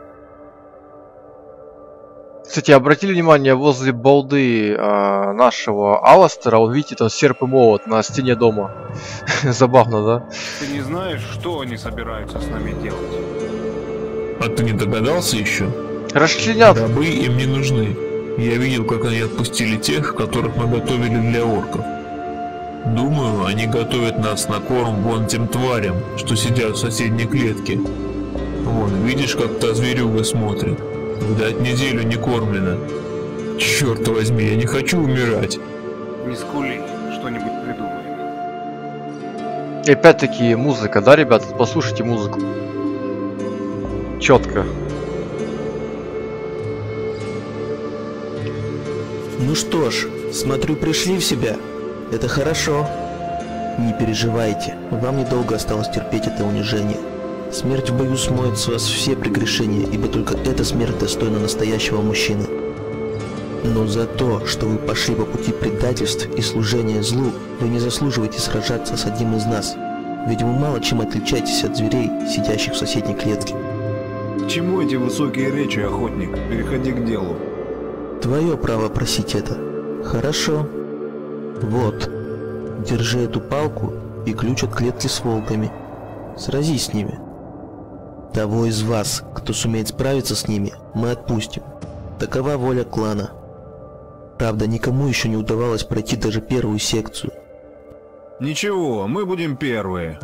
Кстати, обратили внимание, возле балды нашего Аластера, вот видите, там серп и молот на стене дома. Забавно, да? Ты не знаешь, что они собираются с нами делать? А ты не догадался еще? Расчленят. Рабы им не нужны. Я видел, как они отпустили тех, которых мы готовили для орков. Думаю, они готовят нас на корм вон тем тварям, что сидят в соседней клетке. Вон, видишь, как та зверюга смотрит? Видать, неделю не кормлена. Черт возьми, я не хочу умирать. Не скули, что-нибудь придумаем. И опять-таки музыка, да, ребята? Послушайте музыку. Четко. Ну что ж, смотрю, пришли в себя. Это хорошо. Не переживайте, вам недолго осталось терпеть это унижение. Смерть в бою смоет с вас все прегрешения, ибо только эта смерть достойна настоящего мужчины. Но за то, что вы пошли по пути предательств и служения злу, вы не заслуживаете сражаться с одним из нас. Ведь вы мало чем отличаетесь от зверей, сидящих в соседней клетке. К чему эти высокие речи, охотник? Переходи к делу. Твое право просить это. Хорошо. Вот. Держи эту палку и ключ от клетки с волками. Сразись с ними. Того из вас, кто сумеет справиться с ними, мы отпустим. Такова воля клана. Правда, никому еще не удавалось пройти даже первую секцию. Ничего, мы будем первые.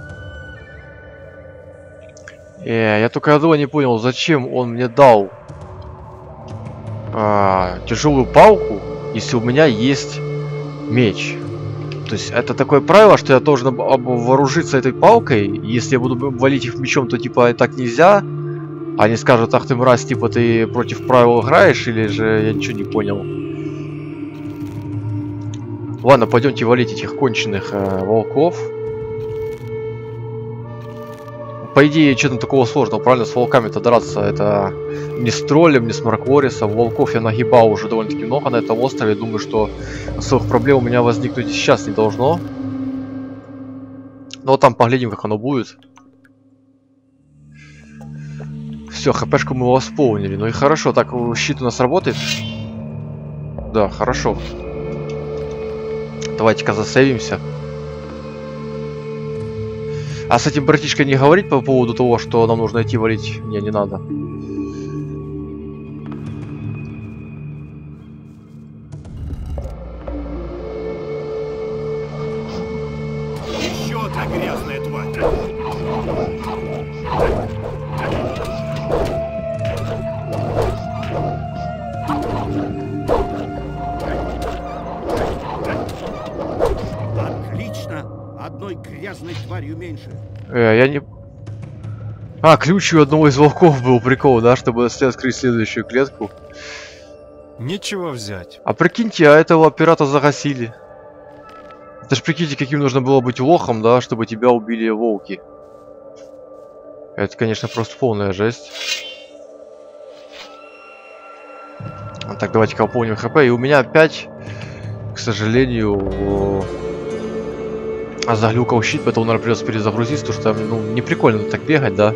Я только одного не понял, зачем он мне дал тяжелую палку, если у меня есть меч. То есть это такое правило, что я должен вооружиться этой палкой. Если я буду валить их мечом, то типа так нельзя. Они скажут: ах ты мразь, типа ты против правил играешь, или же я ничего не понял. Ладно, пойдемте валить этих конченых волков. По идее, что-то такого сложного, правильно, с волками-то драться. Это не с троллем, не с Маркорисом. Волков я нагибал уже довольно-таки много на этом острове. Думаю, что особых проблем у меня возникнуть сейчас не должно. Но там поглядим, как оно будет. Все, хпшку мы восполнили. Ну и хорошо, так щит у нас работает. Да, хорошо. Давайте-ка засейвимся. А с этим братишкой не говорить по поводу того, что нам нужно идти валить? Не, не надо. Еще одна грязная тварь. Отлично. Одной грязной тварью меньше. Я не... А, ключ у одного из волков был, прикол, да, чтобы открыть следующую клетку. Нечего взять. А прикиньте, а этого пирата загасили. Это ж прикиньте, каким нужно было быть лохом, да, чтобы тебя убили волки. Это, конечно, просто полная жесть. Так, давайте-ка пополним хп. И у меня опять, к сожалению, заглюкал щит, поэтому, наверное, придется перезагрузить, потому что, ну, не прикольно так бегать, да.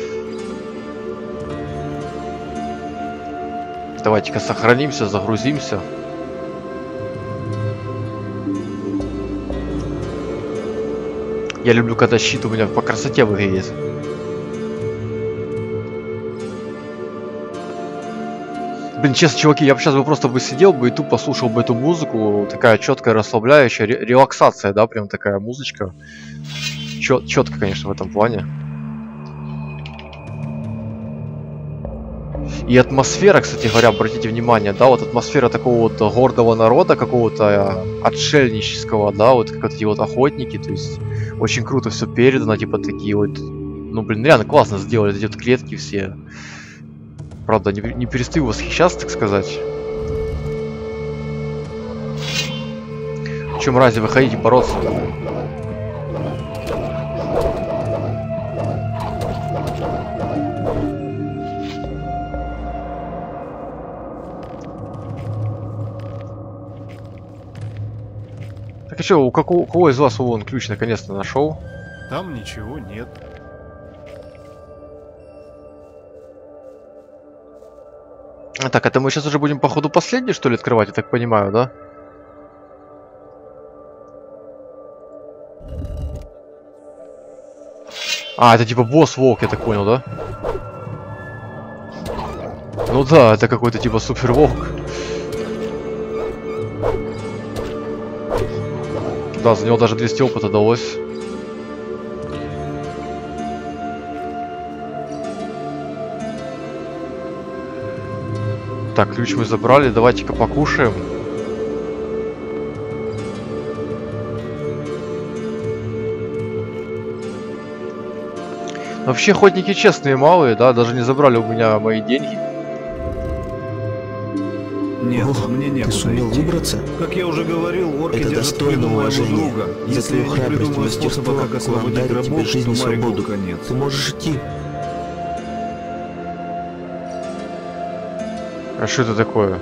Давайте-ка сохранимся, загрузимся. Я люблю, когда щит у меня по красоте выглядит. Блин, честно, чуваки, я бы сейчас просто сидел бы и тупо слушал бы эту музыку. Такая четкая, расслабляющая, релаксация, да, прям такая музычка. Четко, конечно, в этом плане. И атмосфера, кстати говоря, обратите внимание, да, вот атмосфера такого вот гордого народа, какого-то отшельнического, да, вот как эти вот охотники, то есть очень круто все передано, типа такие вот, ну, блин, реально классно сделали эти вот клетки все. Правда, не перестаю восхищаться, так сказать. Чем ради выходите бороться? Так а что, у кого из вас вон ключ наконец-то нашел? Там ничего нет. Так, это мы сейчас уже будем, походу, последний, что ли, открывать, я так понимаю, да? А, это типа босс-волк, я так понял, да? Ну да, это какой-то типа суперволк. Да, за него даже 200 опыта далось. Так, ключ мы забрали, давайте-ка покушаем. Вообще охотники честные малые, да, даже не забрали у меня мои деньги. Нет, Ох, мне некуда ты сумел идти. выбраться? Как я уже говорил, орки Это держат в достойно плену моего уважения. друга. За Если твою я не храбрость и придумаю мастерство, способа, как он освободить дарит тебе рабов, жизнь и то Марику свободу. конец. Ты можешь идти. А что это такое?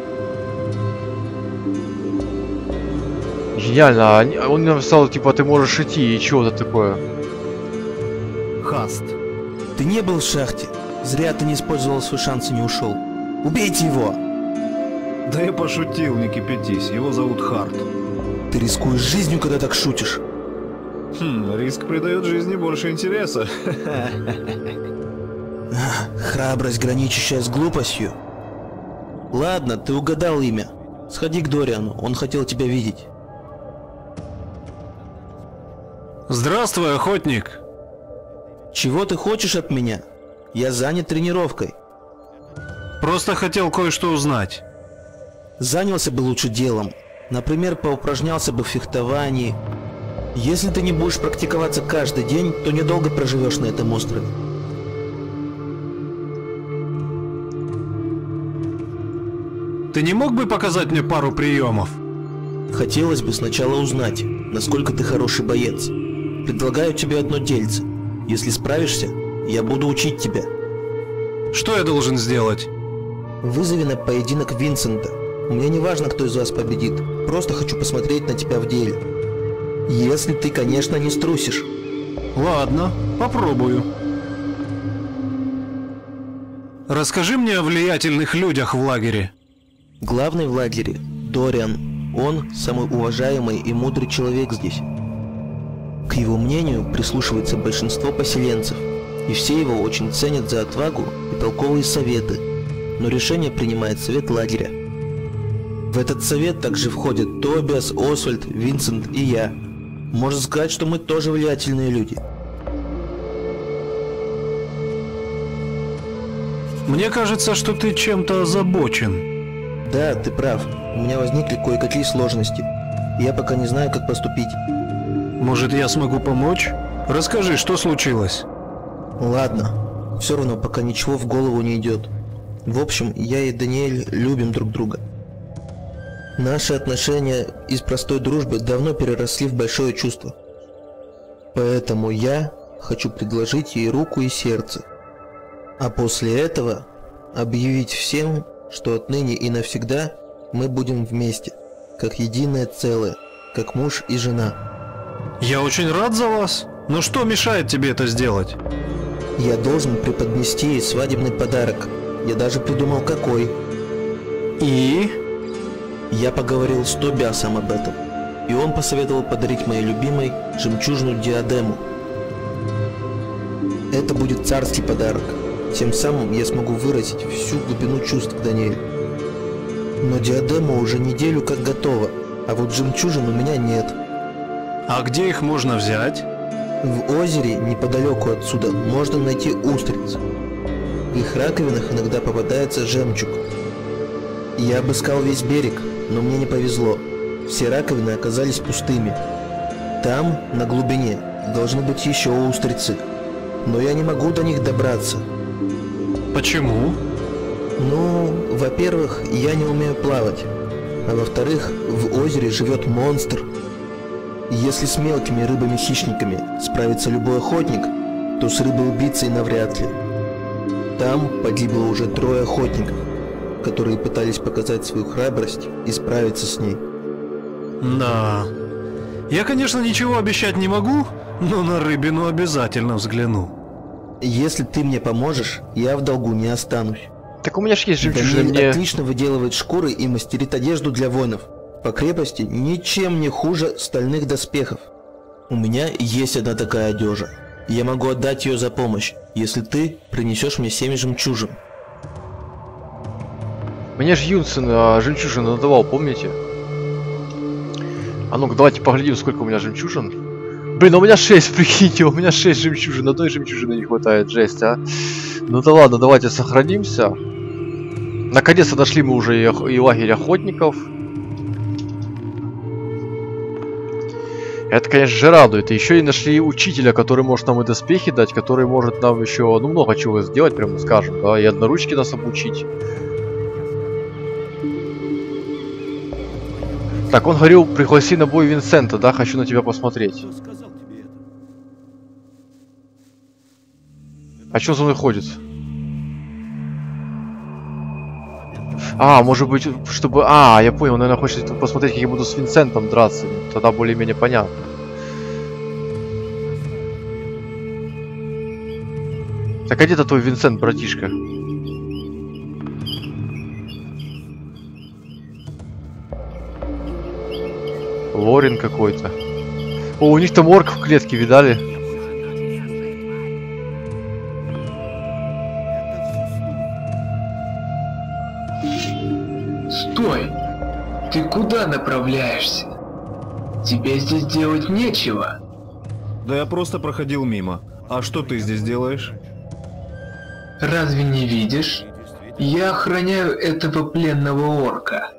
Гениально, он мне написал, типа, ты можешь идти, и чего это такое? Хаст. Ты не был в шахте. Зря ты не использовал свой шанс и не ушел. Убейте его! Да я пошутил, не кипятись. Его зовут Харт. Ты рискуешь жизнью, когда так шутишь. Риск придает жизни больше интереса. Храбрость, граничащая с глупостью. Ладно, ты угадал имя. Сходи к Дориану, он хотел тебя видеть. Здравствуй, охотник. Чего ты хочешь от меня? Я занят тренировкой. Просто хотел кое-что узнать. Занялся бы лучше делом. Например, поупражнялся бы в фехтовании. Если ты не будешь практиковаться каждый день, то недолго проживешь на этом острове. Ты не мог бы показать мне пару приемов? Хотелось бы сначала узнать, насколько ты хороший боец. Предлагаю тебе одно дельце. Если справишься, я буду учить тебя. Что я должен сделать? Вызови на поединок Винсента. Мне не важно, кто из вас победит. Просто хочу посмотреть на тебя в деле. Если ты, конечно, не струсишь. Ладно, попробую. Расскажи мне о влиятельных людях в лагере. Главный в лагере – Дориан. Он самый уважаемый и мудрый человек здесь. К его мнению прислушивается большинство поселенцев, и все его очень ценят за отвагу и толковые советы, но решение принимает совет лагеря. В этот совет также входят Тобиас, Освальд, Винсент и я. Можно сказать, что мы тоже влиятельные люди. Мне кажется, что ты чем-то озабочен. Да, ты прав. У меня возникли кое-какие сложности. Я пока не знаю, как поступить. Может, я смогу помочь? Расскажи, что случилось? Ладно. Все равно пока ничего в голову не идет. В общем, я и Даниэль любим друг друга. Наши отношения из простой дружбы давно переросли в большое чувство. Поэтому я хочу предложить ей руку и сердце. А после этого объявить всем, что отныне и навсегда мы будем вместе, как единое целое, как муж и жена. Я очень рад за вас, но что мешает тебе это сделать? Я должен преподнести ей свадебный подарок. Я даже придумал какой. И? Я поговорил с Тобиасом об этом, и он посоветовал подарить моей любимой жемчужную диадему. Это будет царский подарок. Тем самым я смогу выразить всю глубину чувств к Даниэль. Но диадема уже неделю как готова, а вот жемчужин у меня нет. А где их можно взять? В озере, неподалеку отсюда, можно найти устриц. В их раковинах иногда попадается жемчуг. Я обыскал весь берег, но мне не повезло. Все раковины оказались пустыми. Там, на глубине, должны быть еще устрицы. Но я не могу до них добраться. Почему? Ну, во-первых, я не умею плавать. А во-вторых, в озере живет монстр. Если с мелкими рыбами-хищниками справится любой охотник, то с рыбой-убийцей навряд ли. Там погибло уже 3 охотников, которые пытались показать свою храбрость и справиться с ней. Да. Я, конечно, ничего обещать не могу, но на рыбину обязательно взгляну. Если ты мне поможешь, я в долгу не останусь. Так у меня же есть жемчужина, Даниэль мне... отлично выделывает шкуры и мастерит одежду для воинов. По крепости ничем не хуже стальных доспехов. У меня есть одна такая одежда. Я могу отдать ее за помощь, если ты принесешь мне 7 жемчужин. Мне же Юнсен жемчужин надавал, помните? А ну-ка, давайте поглядим, сколько у меня жемчужин. Блин, у меня 6, прикиньте, у меня 6 жемчужин. Одной жемчужины не хватает, жесть, а. Ну да ладно, давайте сохранимся. Наконец-то нашли мы уже и лагерь охотников. Это, конечно же, радует. И еще и нашли учителя, который может нам и доспехи дать, который может нам еще, ну, много чего сделать, прямо скажем, да, и одноручки нас обучить. Так, он говорил, пригласи на бой Винсента, да, хочу на тебя посмотреть. А что за мной ходит? А, может быть, чтобы... А, я понял, наверное, хочет посмотреть, как я буду с Винсентом драться. Тогда более-менее понятно. Так, а где-то твой Винсент, братишка? Лорин какой-то. О, у них там орк в клетке, видали? Стой! Ты куда направляешься? Тебе здесь делать нечего. Да я просто проходил мимо. А что ты здесь делаешь? Разве не видишь? Я охраняю этого пленного орка.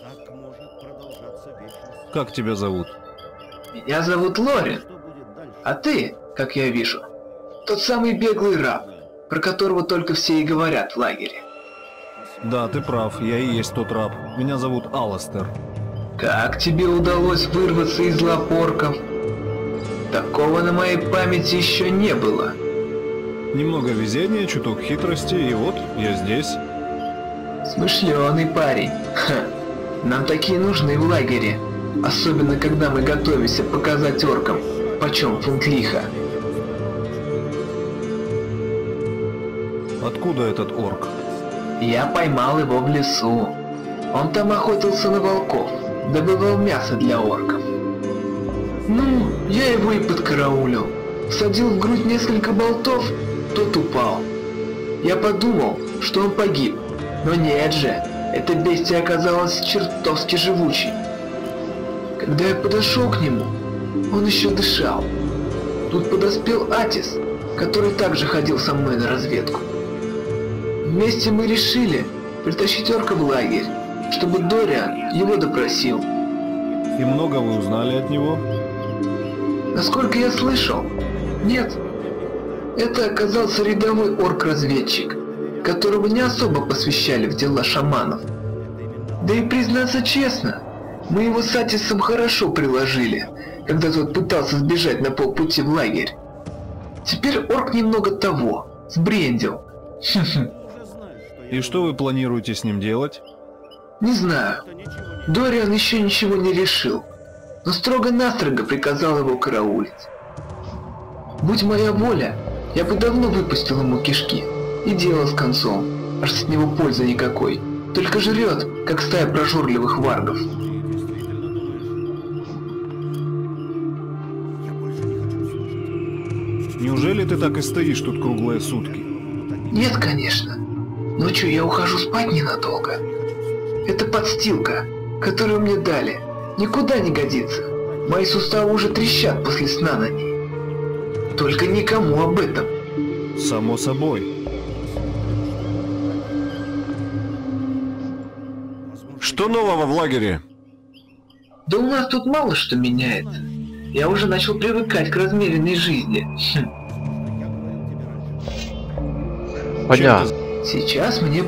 Как тебя зовут? Меня зовут Лорин. А ты, как я вижу, тот самый беглый раб, про которого только все и говорят в лагере. Да, ты прав, я и есть тот раб. Меня зовут Аластер. Как тебе удалось вырваться из лап орков? Такого на моей памяти еще не было. Немного везения, чуток хитрости, и вот я здесь. Смышленый парень. Ха. Нам такие нужны в лагере. Особенно, когда мы готовимся показать оркам, почем фунт лиха. Откуда этот орк? Я поймал его в лесу. Он там охотился на волков, добывал мясо для орков. Ну, я его и подкараулил. Всадил в грудь несколько болтов, тот упал. Я подумал, что он погиб, но нет же, эта бестия оказалась чертовски живучей. Когда я подошел к нему, он еще дышал. Тут подоспел Атис, который также ходил со мной на разведку. Вместе мы решили притащить орка в лагерь, чтобы Дориан его допросил. И много вы узнали от него? Насколько я слышал, нет. Это оказался рядовой орк-разведчик, которого не особо посвящали в дела шаманов. Да и признаться честно, мы его с Атисом хорошо приложили, когда тот пытался сбежать на полпути в лагерь. Теперь орк немного того, сбрендил. И что вы планируете с ним делать? Не знаю. Дориан еще ничего не решил, но строго-настрого приказал его караулить. Будь моя воля, я бы давно выпустил ему кишки и дело с концом, аж с него пользы никакой, только жрет, как стая прожорливых варгов. Неужели ты так и стоишь тут круглые сутки? Нет, конечно. Ночью я ухожу спать ненадолго. Это подстилка, которую мне дали, никуда не годится. Мои суставы уже трещат после сна на ней. Только никому об этом. Само собой. Что нового в лагере? Да у нас тут мало что меняется. Я уже начал привыкать к размеренной жизни. Понятно. Сейчас мне...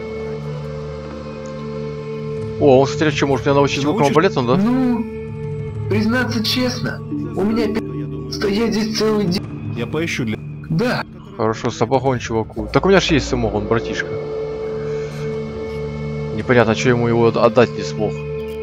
О, он, кстати, что, может меня научить звуком арбалетом, да? Ну, признаться честно, у меня стоять здесь целый день. Я поищу для... Да. Хорошо, самогон чуваку. Так у меня же есть самогон, братишка. Непонятно, что ему его отдать не смог.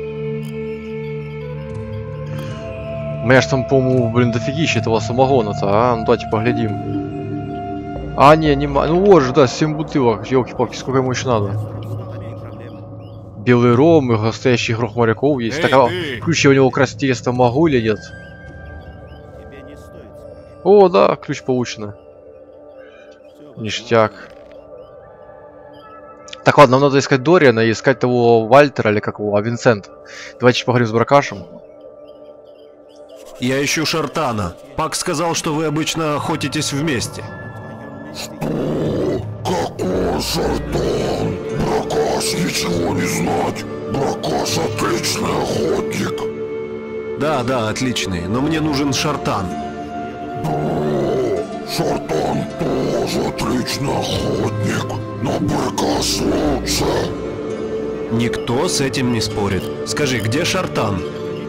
У меня же там, по-моему, блин, дофигища этого самогона-то, а? Ну давайте поглядим. А, не, ну вот же, да, 7 бутылок. Ёлки-палки, сколько ему еще надо? Белый ром и настоящий грох моряков есть. Так, а ключ я у него украсть, интересно, могу или нет? О, да, ключ получено. Ништяк. Так, ладно, нам надо искать Дориана и искать того Вальтера, или как его, Винсента. Давайте поговорим с Бракашем. Я ищу Шартана. Пак сказал, что вы обычно охотитесь вместе. Что? Какой Шартан? Бракаш ничего не знать. Бракаш отличный охотник. Да, отличный, но мне нужен Шартан. Да, Шартан тоже отличный охотник, но Бракаш лучше. Никто с этим не спорит. Скажи, где Шартан?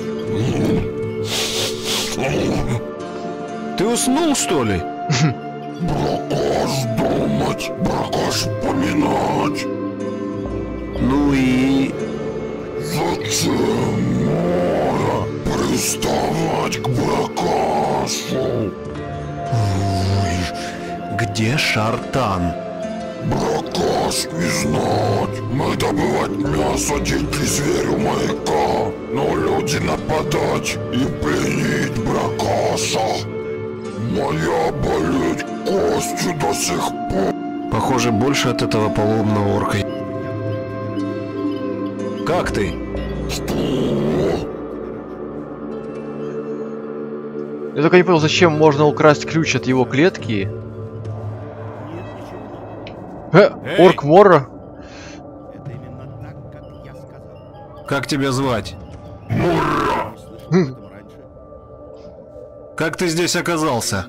Ты уснул, что ли? Бракаш думать, Бракаш поминать. Ну и... Зачем Мора приставать к Бракашу? Где Шартан? Бракаш не знать. Мы добывать мясо дикий зверю маяка, но люди нападать и пленить Бракаша. Моя болеть костью до сих пор. Похоже, больше от этого поломного орка. Как ты? Что? Я только не понял, зачем можно украсть ключ от его клетки. Орк Мора. Как тебя звать? Мора. Как ты здесь оказался?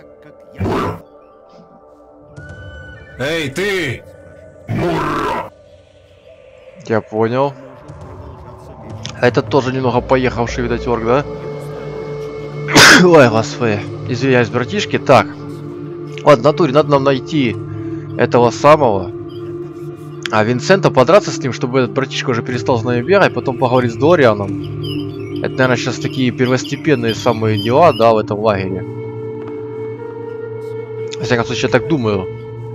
Эй, ты! Мора. Я понял. А этот тоже немного поехавший, видать, орк, да? Ой, господи. Извиняюсь, братишки. Так. Ладно, в натуре надо нам найти этого самого. А Винсента подраться с ним, чтобы этот братишка уже перестал с нами бегать, потом поговорить с Дорианом. Это, наверное, сейчас такие первостепенные самые дела, да, в этом лагере. Во всяком случае, я так думаю.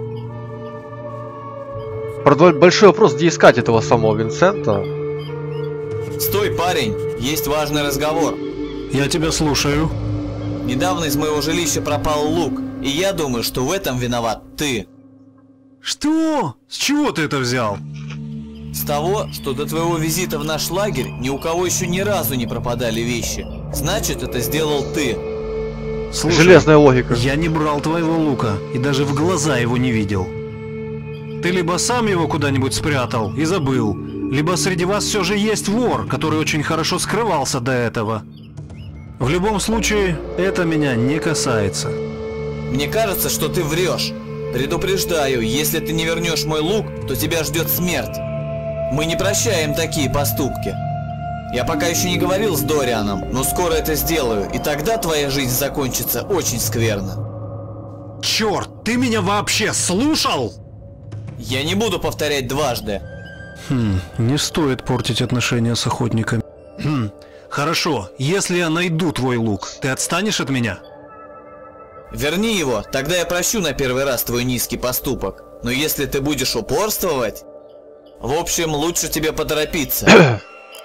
Правда, большой вопрос, где искать этого самого Винсента. Стой, парень, есть важный разговор. Я тебя слушаю. Недавно из моего жилища пропал лук, и я думаю, что в этом виноват ты. Что? С чего ты это взял? С того, что до твоего визита в наш лагерь ни у кого еще ни разу не пропадали вещи. Значит, это сделал ты. Слушай, железная логика. Я не брал твоего лука и даже в глаза его не видел. Ты либо сам его куда-нибудь спрятал и забыл, либо среди вас все же есть вор, который очень хорошо скрывался до этого. В любом случае, это меня не касается. Мне кажется, что ты врешь. Предупреждаю, если ты не вернешь мой лук, то тебя ждет смерть. Мы не прощаем такие поступки. Я пока еще не говорил с Дорианом, но скоро это сделаю, и тогда твоя жизнь закончится очень скверно. Черт, ты меня вообще слушал? Я не буду повторять дважды. Не стоит портить отношения с охотниками. Хорошо, если я найду твой лук, ты отстанешь от меня? Верни его, тогда я прощу на первый раз твой низкий поступок. Но если ты будешь упорствовать... В общем, лучше тебе поторопиться.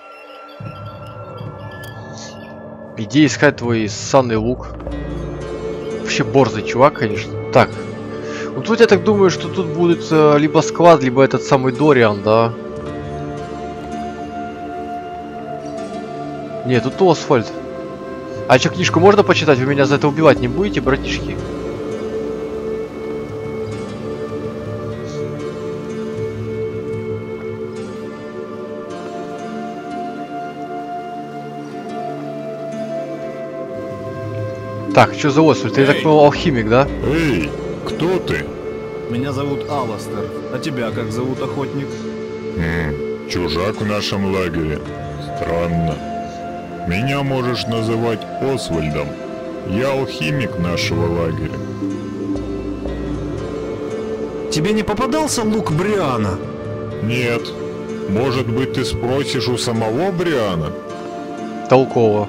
Иди искать твой ссаный лук. Вообще борзый чувак, конечно. Так. Ну тут я так думаю, что тут будет либо склад, либо этот самый Дориан, да. Нет, тут Освальд. А что, книжку можно почитать? Вы меня за это убивать не будете, братишки? Так, что за Освальд? Ты, так понял, алхимик, да? Эй, кто ты? Меня зовут Аластер. А тебя как зовут, охотник? Чужак в нашем лагере. Странно. Меня можешь называть Освальдом. Я алхимик нашего лагеря. Тебе не попадался лук Бриана? Нет. Может быть, ты спросишь у самого Бриана? Толково.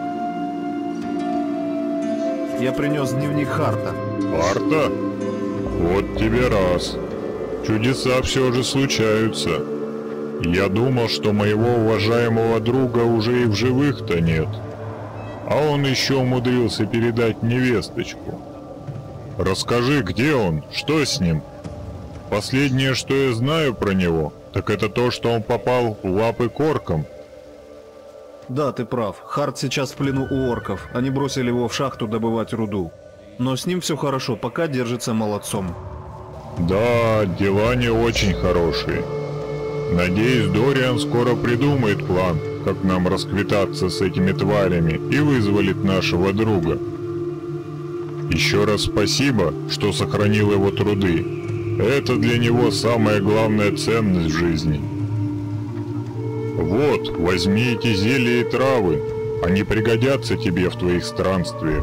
Я принес дневник Харта. Харта? Вот тебе раз. Чудеса все же случаются. Я думал, что моего уважаемого друга уже и в живых-то нет. А он еще умудрился передать невесточку. Расскажи, где он? Что с ним? Последнее, что я знаю про него, так это то, что он попал в лапы к оркам. Да, ты прав. Харт сейчас в плену у орков. Они бросили его в шахту добывать руду. Но с ним все хорошо, пока держится молодцом. Да, дела не очень хорошие. Надеюсь, Дориан скоро придумает план, как нам расквитаться с этими тварями и вызволит нашего друга. Еще раз спасибо, что сохранил его труды. Это для него самая главная ценность в жизни. Вот, возьми эти зелья и травы. Они пригодятся тебе в твоих странствиях.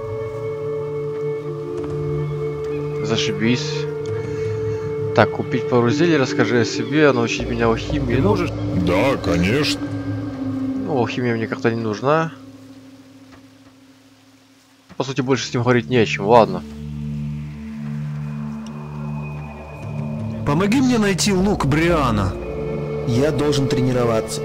Зашибись. Так, купить пару зелий, расскажи о себе, научить меня алхимии. Ты можешь? Да, конечно. Ну, алхимия мне как-то не нужна. По сути, больше с ним говорить не о чем, ладно. Помоги мне найти лук Бриана. Я должен тренироваться.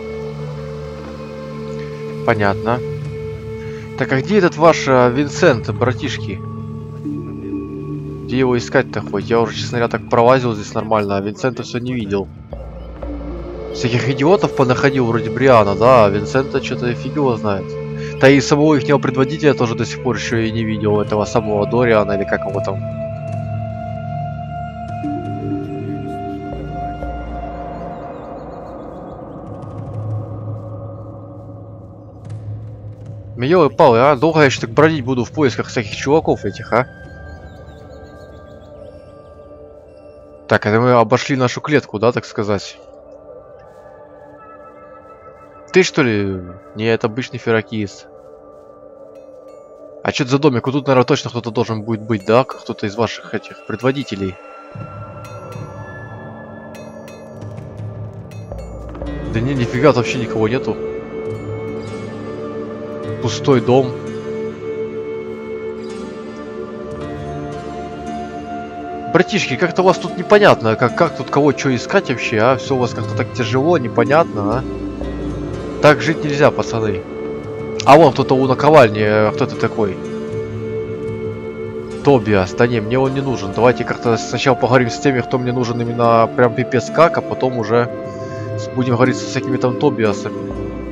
Понятно. Так, а где этот ваш Винсент, братишки? Где его искать-то хоть? Я уже, честно говоря, так пролазил здесь нормально, а Винсента все не видел. Всяких идиотов понаходил вроде Бриана, да, а Винсента что-то фиг его знает. Да и самого ихнего предводителя тоже до сих пор еще и не видел, этого самого Дориана, или как его там. Ёлы-палы, а? Долго я еще так бродить буду в поисках всяких чуваков этих, а? Так, это мы обошли нашу клетку, да, так сказать? Ты что ли? Не, это обычный ферокист. А что это за домик? Вот тут, наверное, точно кто-то должен будет быть, да? Кто-то из ваших этих предводителей. Да не, нифига, вообще никого нету. Пустой дом. Братишки, как-то у вас тут непонятно, как тут кого что искать вообще, а? Все у вас как-то так тяжело, непонятно, а? Так жить нельзя, пацаны. А вон кто-то у наковальни, кто это такой? Тобиас, да не, мне он не нужен. Давайте как-то сначала поговорим с теми, кто мне нужен именно прям пипец как, а потом уже будем говорить со всякими там Тобиасами.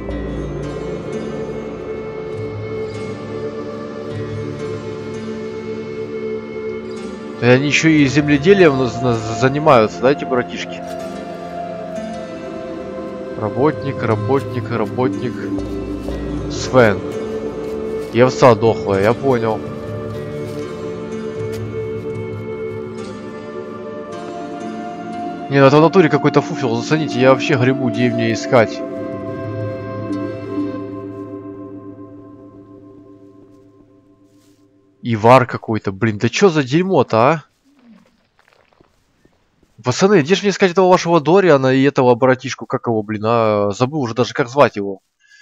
И они еще и земледелием занимаются, да, эти братишки? Работник. Свен. И овца дохлая, я понял. Не, ну это в натуре какой-то фуфел, зацените, я вообще грибу, где мне искать. Ивар какой-то, блин, да чё за дерьмо-то, а? Пацаны, где же мне искать этого вашего Дориана и этого братишку, как его, блин, а? Забыл уже даже, как звать его.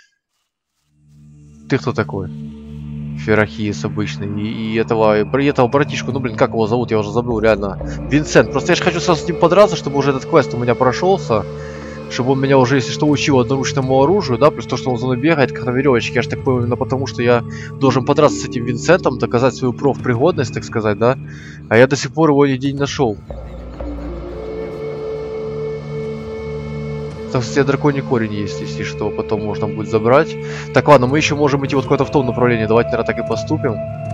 Ты кто такой? Ферохиес обычный. И этого братишку, ну блин, как его зовут, я уже забыл, реально. Винсент, просто я же хочу сразу с ним подраться, чтобы уже этот квест у меня прошелся. Чтобы он меня уже, если что, учил одноручному оружию, да, плюс то, что он за мной бегает, как на веревочке, я же так понял, именно потому что я должен подраться с этим Винсентом, доказать свою профпригодность, так сказать, да. А я до сих пор его нигде не нашел. Там, кстати, драконий корень есть, если что, потом можно будет забрать. Так, ладно, мы еще можем идти вот куда-то в том направлении, давайте, наверное, так и поступим.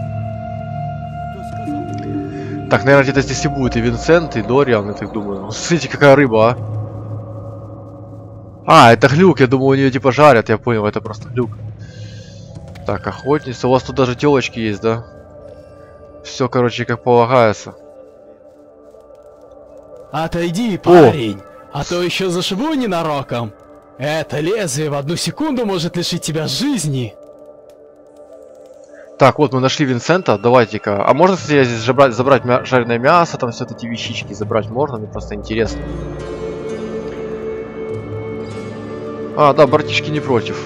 Так, наверное, где-то здесь и будет и Винсент, и Дориан, я так думаю. Смотрите, какая рыба, а. А, это глюк, я думал, у нее типа жарят, я понял, это просто глюк. Так, охотница, у вас тут даже телочки есть, да? Все, короче, как полагается. Отойди, парень, а то еще зашибу ненароком. Это лезвие в одну секунду может лишить тебя жизни. Так, вот мы нашли Винсента, давайте-ка. А можно, кстати, здесь забрать жареное мясо, там все эти вещички забрать можно? Мне просто интересно. А, да, братишки не против.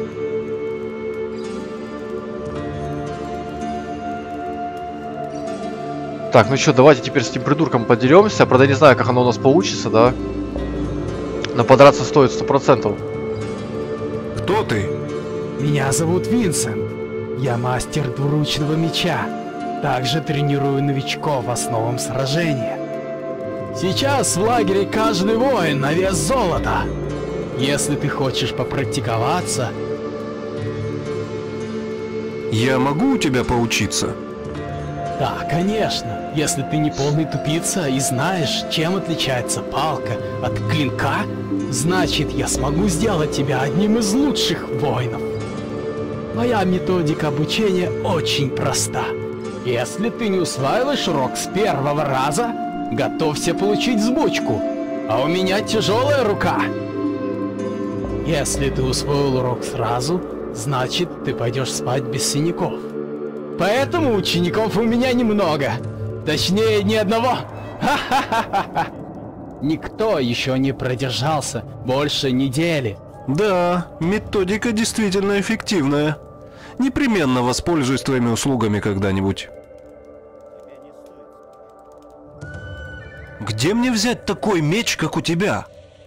Так, ну что, давайте теперь с этим придурком подеремся. Правда, не знаю, как оно у нас получится, да? Но подраться стоит 100%. Кто ты? Меня зовут Винсент. Я мастер двуручного меча. Также тренирую новичков в основам сражения. Сейчас в лагере каждый воин на вес золота. Если ты хочешь попрактиковаться... Я могу у тебя поучиться? Да, конечно. Если ты не полный тупица и знаешь, чем отличается палка от клинка, значит, я смогу сделать тебя одним из лучших воинов. Моя методика обучения очень проста. Если ты не усваиваешь урок с первого раза, готовься получить взбучку, а у меня тяжелая рука. Если ты усвоил урок сразу, значит, ты пойдешь спать без синяков. Поэтому учеников у меня немного. Точнее, ни одного. Ха-ха-ха-ха. Никто еще не продержался больше недели. Да, методика действительно эффективная. Непременно воспользуюсь твоими услугами когда-нибудь. Где мне взять такой меч, как у тебя?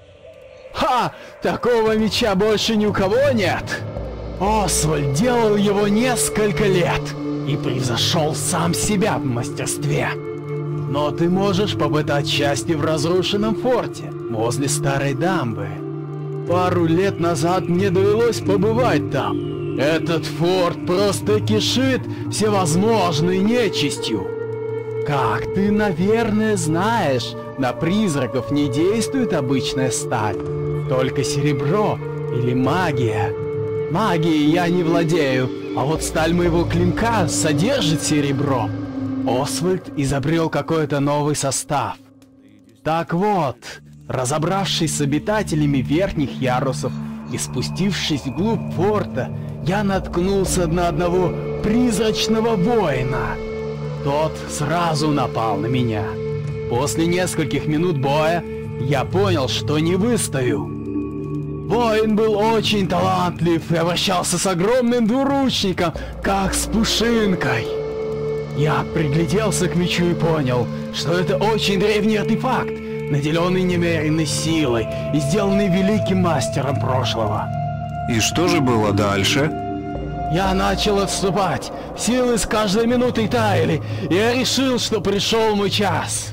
Ха! Такого меча больше ни у кого нет. Освальд делал его несколько лет и превзошел сам себя в мастерстве. Но ты можешь попытать счастье в разрушенном форте, возле старой дамбы. Пару лет назад мне довелось побывать там. Этот форт просто кишит всевозможной нечистью. Как ты, наверное, знаешь, на призраков не действует обычная сталь, только серебро или магия. Магией я не владею, а вот сталь моего клинка содержит серебро. Освальд изобрел какой-то новый состав. Так вот, разобравшись с обитателями верхних ярусов и спустившись вглубь форта, я наткнулся на одного призрачного воина. Тот сразу напал на меня. После нескольких минут боя я понял, что не выстою. Воин был очень талантлив и обращался с огромным двуручником, как с пушинкой. Я пригляделся к мечу и понял, что это очень древний артефакт, наделенный немеренной силой и сделанный великим мастером прошлого. И что же было дальше? Я начал отступать, силы с каждой минутой таяли, и я решил, что пришел мой час.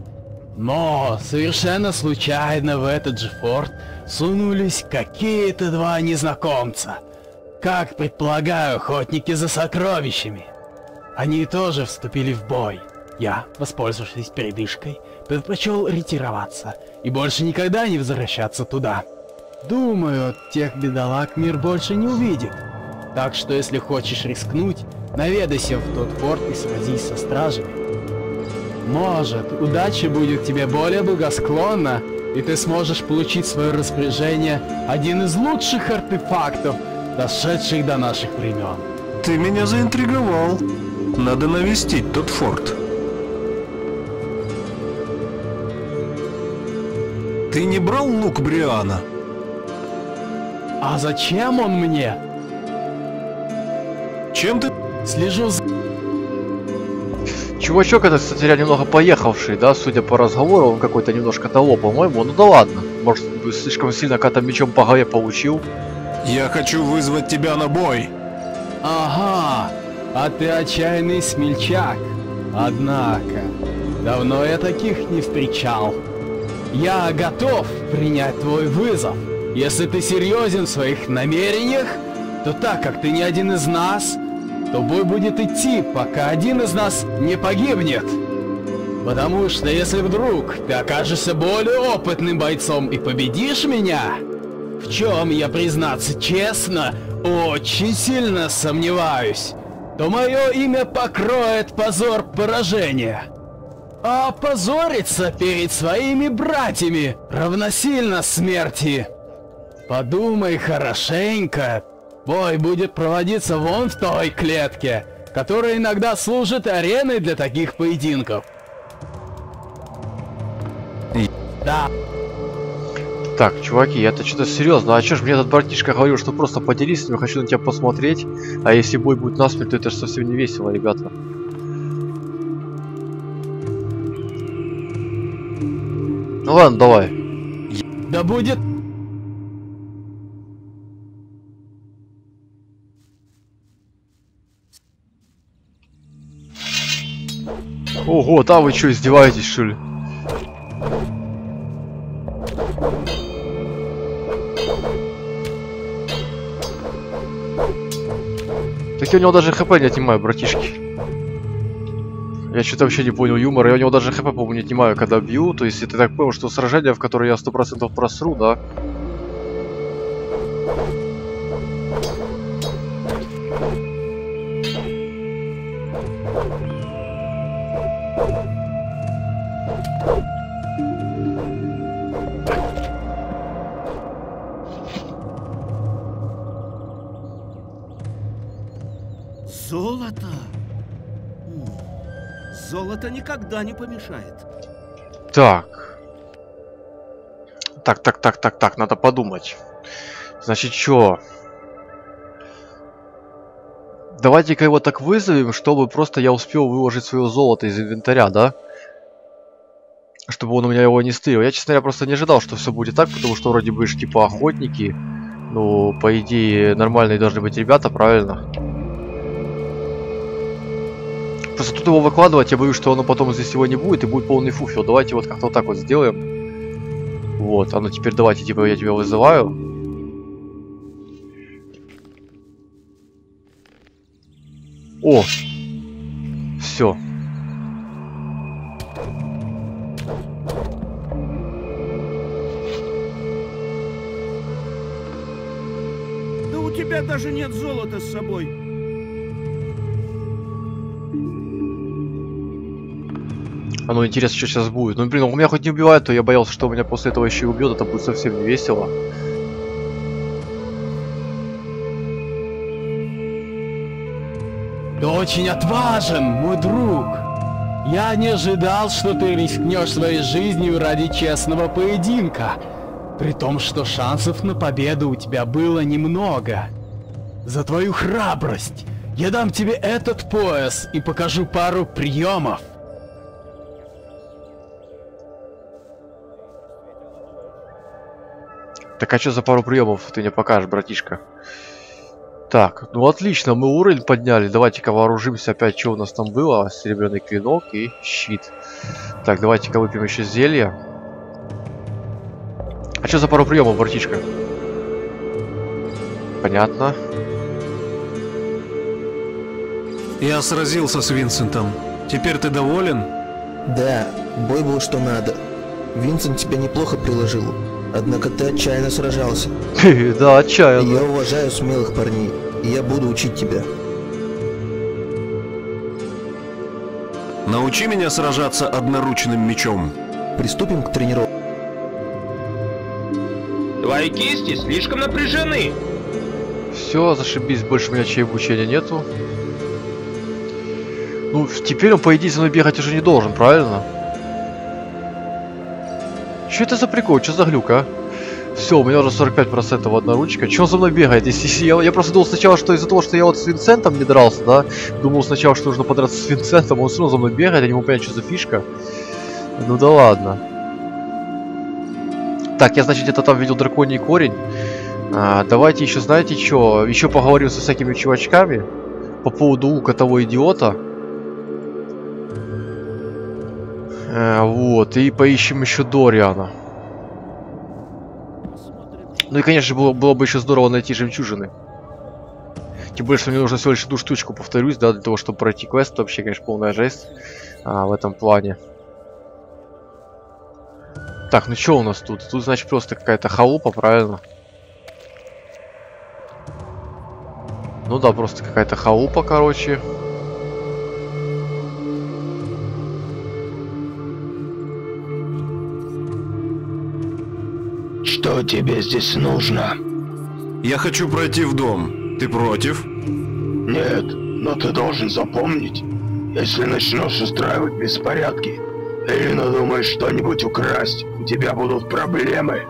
Но совершенно случайно в этот же форт сунулись какие-то два незнакомца. Как предполагаю, охотники за сокровищами. Они тоже вступили в бой. Я, воспользовавшись передышкой, предпочел ретироваться и больше никогда не возвращаться туда. Думаю, тех бедолаг мир больше не увидит. Так что если хочешь рискнуть, наведайся в тот форт и сразись со стражами. Может, удача будет тебе более благосклонна, и ты сможешь получить в свое распоряжение один из лучших артефактов, дошедших до наших времен. Ты меня заинтриговал. Надо навестить тот форт. Ты не брал лук Бриана? А зачем он мне? Чем ты... Слежу за... Чувачок этот, кстати, немного поехавший, да, судя по разговору, он какой-то немножко того, по-моему. Ну да ладно, может, слишком сильно когда-то мечом по голове получил. Я хочу вызвать тебя на бой. Ага, а ты отчаянный смельчак. Однако, давно я таких не встречал. Я готов принять твой вызов. Если ты серьезен в своих намерениях, то так как ты не один из нас, то бой будет идти, пока один из нас не погибнет. Потому что если вдруг ты окажешься более опытным бойцом и победишь меня, в чем я, признаться честно, очень сильно сомневаюсь, то мое имя покроет позор поражения. А позориться перед своими братьями равносильно смерти. Подумай хорошенько. Бой будет проводиться вон в той клетке, которая иногда служит ареной для таких поединков. Да. Так, чуваки, это что-то серьезно. А чё ж мне этот братишка говорил, что просто поделись с ним, хочу на тебя посмотреть. А если бой будет насмерть, то это же совсем не весело, ребята. Ну ладно, давай. Да будет... Ого, да вы что, издеваетесь, что ли? Так я у него даже хп не отнимаю, братишки. Я что-то вообще не понял юмора. Я у него даже хп, по-моему, не отнимаю, когда бью. То есть, это так понял, что сражение, в которое я 100% просру, да? Золото? Золото никогда не помешает. Так. Так, надо подумать. Значит, что? Давайте-ка его так вызовем, чтобы просто я успел выложить свое золото из инвентаря, да? Чтобы он у меня его не стырил. Я, честно говоря, просто не ожидал, что все будет так, потому что вроде бы типа охотники. Ну, по идее, нормальные должны быть ребята, правильно? Просто тут его выкладывать, я боюсь, что оно потом здесь его не будет и будет полный фуфел. Давайте вот как-то вот так вот сделаем. Вот, а ну теперь давайте, типа, я тебя вызываю. О! Все. Да у тебя даже нет золота с собой. А ну интересно, что сейчас будет. Ну блин, он меня хоть не убивает, то я боялся, что меня после этого еще и убьет. Это будет совсем не весело. Ты очень отважен, мой друг. Я не ожидал, что ты рискнешь своей жизнью ради честного поединка. При том, что шансов на победу у тебя было немного. За твою храбрость я дам тебе этот пояс и покажу пару приемов. Так а что за пару приемов ты мне покажешь, братишка? Так, ну отлично, мы уровень подняли. Давайте-ка вооружимся опять, что у нас там было. Серебряный клинок и щит. Так, давайте-ка выпьем еще зелье. А что за пару приемов, братишка? Понятно. Я сразился с Винсентом. Теперь ты доволен? Да, бой был что надо. Винсент тебя неплохо приложил. Однако ты отчаянно сражался. Да, отчаянно. Я уважаю смелых парней, и я буду учить тебя. Научи меня сражаться одноручным мечом. Приступим к тренировке. Твои кисти слишком напряжены. Все, зашибись, больше у меня чьей обучения нету. Ну, теперь он, по идее, за мной бегать уже не должен, правильно? Что это за прикол? Что за глюк, а? Все, у меня уже 45% одноручка. Че он за мной бегает? Если я просто думал сначала, что из-за того, что я вот с Винсентом не дрался, да? Думал сначала, что нужно подраться с Винсентом, он все равно за мной бегает, я не могу понять, что за фишка. Ну да ладно. Так, я, значит, где-то там видел драконий корень. Давайте еще, знаете что? Еще поговорим со всякими чувачками по поводу лука того идиота. Вот, и поищем еще Дориана. Ну и, конечно, было бы еще здорово найти жемчужины. Тем более, что мне нужно всего лишь одну штучку, повторюсь, да, для того, чтобы пройти квест. Это вообще, конечно, полная жесть в этом плане. Так, ну что у нас тут? Тут, значит, просто какая-то халупа, правильно? Ну да, просто какая-то халупа, короче. Что тебе здесь нужно? Я хочу пройти в дом. Ты против? Нет, но ты должен запомнить, если начнешь устраивать беспорядки или надумаешь что-нибудь украсть, у тебя будут проблемы.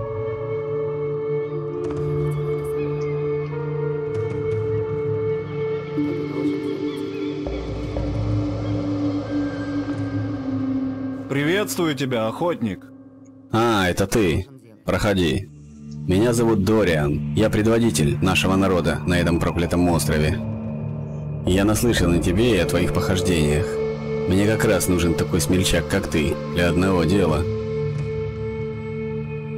Приветствую тебя, охотник. А, это ты. Проходи. Меня зовут Дориан. Я предводитель нашего народа на этом проклятом острове. Я наслышан о тебе и о твоих похождениях. Мне как раз нужен такой смельчак, как ты, для одного дела.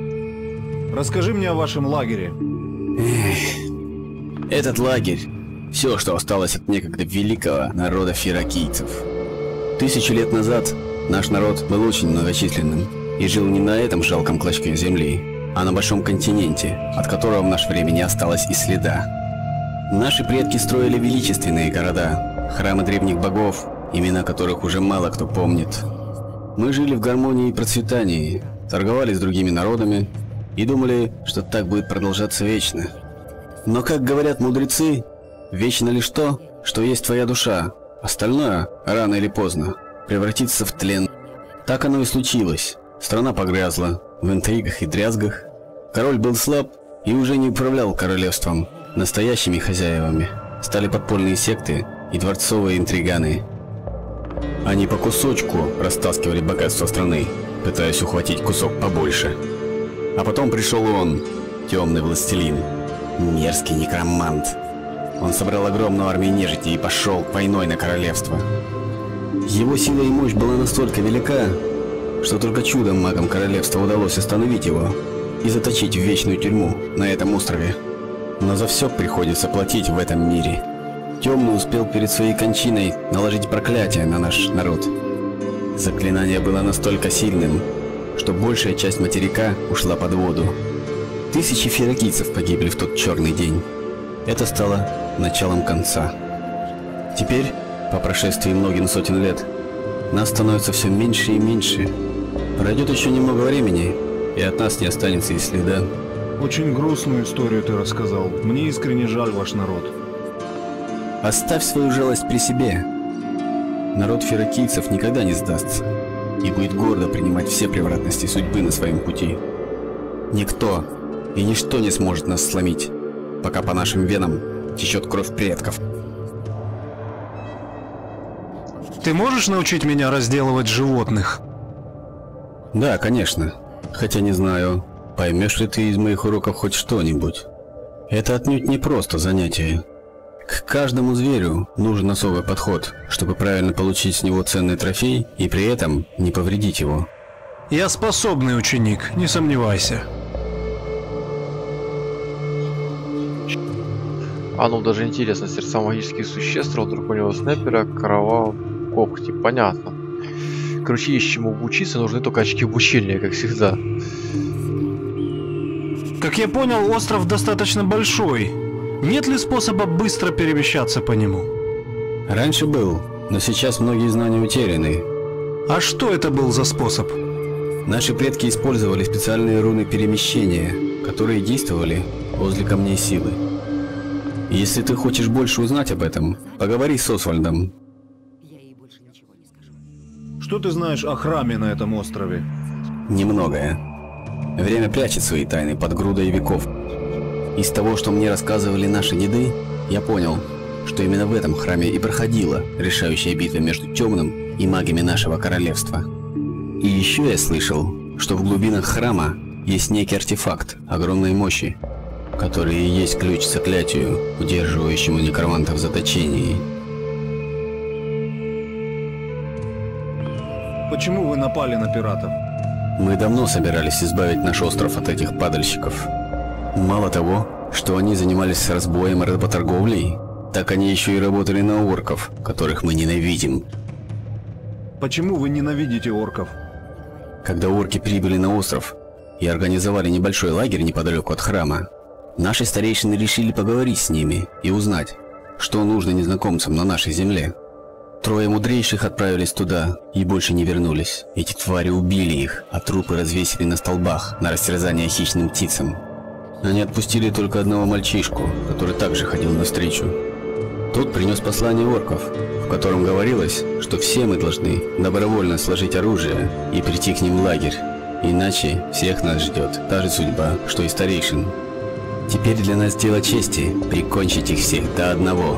Расскажи мне о вашем лагере. Этот лагерь Все, что осталось от некогда великого народа ферокийцев. 1000 лет назад наш народ был очень многочисленным и жил не на этом жалком клочке земли, а на большом континенте, от которого в наше время не осталось и следа. Наши предки строили величественные города, храмы древних богов, имена которых уже мало кто помнит. Мы жили в гармонии и процветании, торговали с другими народами и думали, что так будет продолжаться вечно. Но, как говорят мудрецы, вечно лишь то, что есть твоя душа, остальное, рано или поздно, превратится в тлен. Так оно и случилось. Страна погрязла в интригах и дрязгах. Король был слаб и уже не управлял королевством. Настоящими хозяевами стали подпольные секты и дворцовые интриганы. Они по кусочку растаскивали богатство страны, пытаясь ухватить кусок побольше. А потом пришел он, темный властелин, мерзкий некромант. Он собрал огромную армию нежити и пошел войной на королевство. Его сила и мощь была настолько велика, что только чудом магам королевства удалось остановить его и заточить в вечную тюрьму на этом острове. Но за все приходится платить в этом мире. Темный успел перед своей кончиной наложить проклятие на наш народ. Заклинание было настолько сильным, что большая часть материка ушла под воду. 1000 ферокийцев погибли в тот черный день. Это стало началом конца. Теперь, по прошествии многих сотен лет, нас становится все меньше и меньше. Пройдет еще немного времени, и от нас не останется и следа. Очень грустную историю ты рассказал. Мне искренне жаль ваш народ. Оставь свою жалость при себе. Народ ферокийцев никогда не сдастся и будет гордо принимать все превратности судьбы на своем пути. Никто и ничто не сможет нас сломить, пока по нашим венам течет кровь предков. Ты можешь научить меня разделывать животных? Да, конечно. Хотя не знаю, поймешь ли ты из моих уроков хоть что-нибудь. Это отнюдь не просто занятие. К каждому зверю нужен особый подход, чтобы правильно получить с него ценный трофей и при этом не повредить его. Я способный ученик, не сомневайся. А ну, даже интересно, сердца магических существ, рот драконьего снайпера, корова, когти, понятно. Короче, есть чему учиться, нужны только очки обучения, как всегда. Как я понял, остров достаточно большой. Нет ли способа быстро перемещаться по нему? Раньше был, но сейчас многие знания утеряны. А что это был за способ? Наши предки использовали специальные руны перемещения, которые действовали возле камней силы. Если ты хочешь больше узнать об этом, поговори с Освальдом. Что ты знаешь о храме на этом острове? Немногое. Время прячет свои тайны под грудой веков. Из того, что мне рассказывали наши деды, я понял, что именно в этом храме и проходила решающая битва между темным и магами нашего королевства. И еще я слышал, что в глубинах храма есть некий артефакт огромной мощи, который и есть ключ к заклятию, удерживающему некроманта в заточении. Почему вы напали на пиратов? Мы давно собирались избавить наш остров от этих падальщиков. Мало того, что они занимались разбоем и работорговлей, так они еще и работали на орков, которых мы ненавидим. Почему вы ненавидите орков? Когда орки прибыли на остров и организовали небольшой лагерь неподалеку от храма, наши старейшины решили поговорить с ними и узнать, что нужно незнакомцам на нашей земле. 3 мудрейших отправились туда и больше не вернулись. Эти твари убили их, а трупы развесили на столбах на растерзание хищным птицам. Они отпустили только одного мальчишку, который также ходил навстречу. Тот принес послание орков, в котором говорилось, что все мы должны добровольно сложить оружие и прийти к ним в лагерь, иначе всех нас ждет та же судьба, что и старейшин. Теперь для нас дело чести прикончить их всех до одного.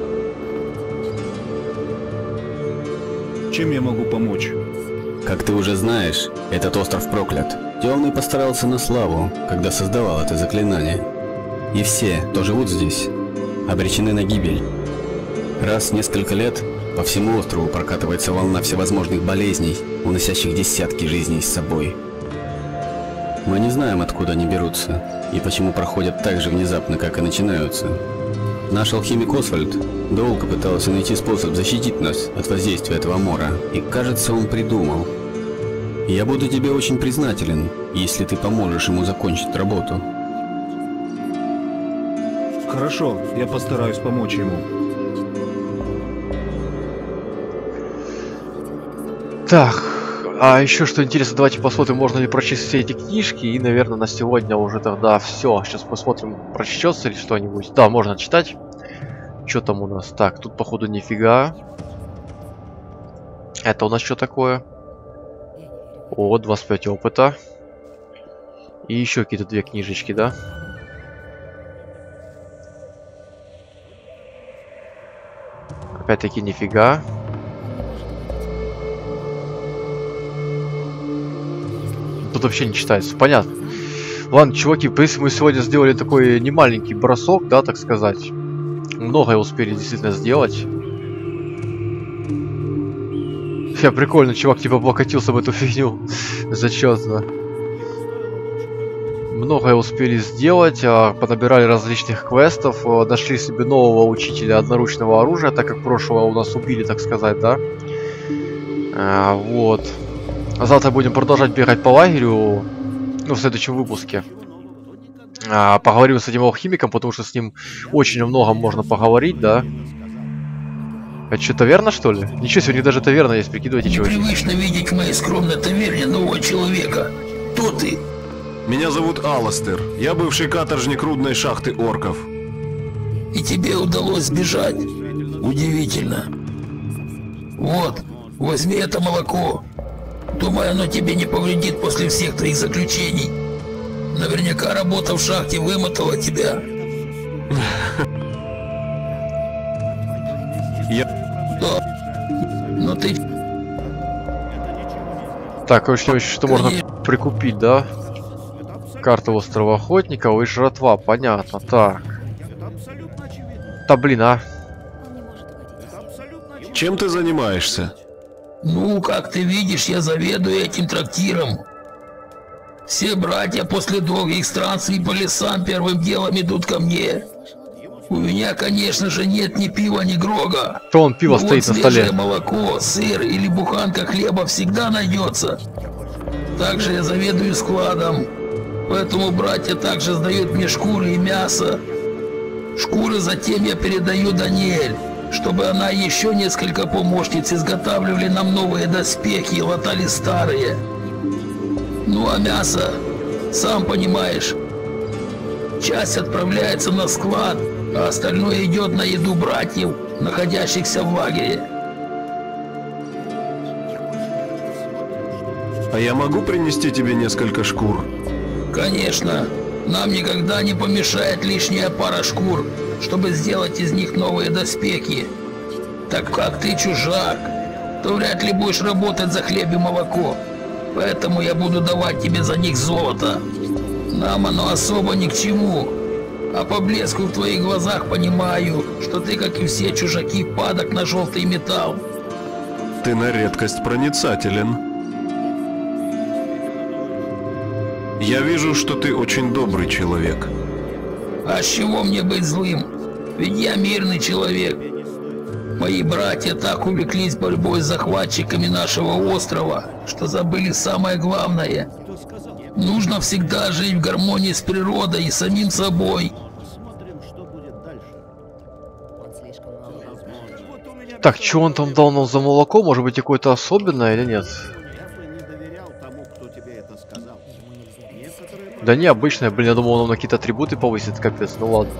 Чем я могу помочь? Как ты уже знаешь, этот остров проклят. Темный постарался на славу, когда создавал это заклинание. И все, кто живут здесь, обречены на гибель. Раз в несколько лет по всему острову прокатывается волна всевозможных болезней, уносящих десятки жизней с собой. Мы не знаем, откуда они берутся, и почему проходят так же внезапно, как и начинаются. Наш алхимик Освальд долго пытался найти способ защитить нас от воздействия этого мора, и кажется, он придумал. Я буду тебе очень признателен, если ты поможешь ему закончить работу. Хорошо, я постараюсь помочь ему. Так, а еще что интересно, давайте посмотрим, можно ли прочесть все эти книжки. И, наверное, на сегодня уже тогда все. Сейчас посмотрим, прочтется ли что-нибудь. Да, можно читать. Что там у нас? Так, тут, походу, нифига. Это у нас что такое? О, 25 опыта. И еще какие-то 2 книжечки, да? Опять-таки нифига. Тут вообще не читается, понятно. Ладно, чуваки, в принципе, мы сегодня сделали такой немаленький бросок, да, так сказать. Многое успели действительно сделать. Я прикольно, чувак типа облокотился в эту фигню. Зачетно. Многое успели сделать, понабирали различных квестов, нашли себе нового учителя одноручного оружия, так как прошлого у нас убили, так сказать, да. Вот. Завтра будем продолжать бегать по лагерю, ну, в следующем выпуске. Поговорим с этим алхимиком, потому что с ним очень много можно поговорить, да. Это что, таверна, что ли? Ничего себе, у них даже таверна есть, прикидывайте, чуваки. Непривычно видеть в моей скромной таверне нового человека. Кто ты? Меня зовут Аластер. Я бывший каторжник рудной шахты орков. И тебе удалось сбежать? Удивительно. Вот, возьми это молоко. Думаю, оно тебе не повредит после всех твоих заключений. Наверняка работа в шахте вымотала тебя. Но ты... Так, короче, что можно прикупить, да? Карта острова охотников и жратва, понятно. Так. Да блин, а. Чем ты занимаешься? Ну, как ты видишь, я заведую этим трактиром. Все братья после долгих странствий по лесам первым делом идут ко мне. У меня, конечно же, нет ни пива, ни грога. То он пиво стоит на столе. Молоко, сыр или буханка хлеба всегда найдется. Также я заведую складом. Поэтому братья также сдают мне шкуры и мясо. Шкуры затем я передаю Даниэль, чтобы она и еще несколько помощниц изготавливали нам новые доспехи и латали старые. Ну а мясо, сам понимаешь, часть отправляется на склад, а остальное идет на еду братьев, находящихся в лагере. А я могу принести тебе несколько шкур? Конечно, нам никогда не помешает лишняя пара шкур, чтобы сделать из них новые доспехи. Так как ты чужак, то вряд ли будешь работать за хлеб и молоко. Поэтому я буду давать тебе за них золото. Нам оно особо ни к чему. А по блеску в твоих глазах понимаю, что ты, как и все чужаки, падок на желтый металл. Ты на редкость проницателен. Я вижу, что ты очень добрый человек. А с чего мне быть злым? Ведь я мирный человек. Мои братья так увлеклись борьбой с захватчиками нашего острова, что забыли самое главное. Нужно всегда жить в гармонии с природой и самим собой. Так, что он там дал нам за молоко? Может быть, какое-то особенное или нет? Да не, обычное, блин, я думал, он на какие-то атрибуты повысит, капец, ну ладно.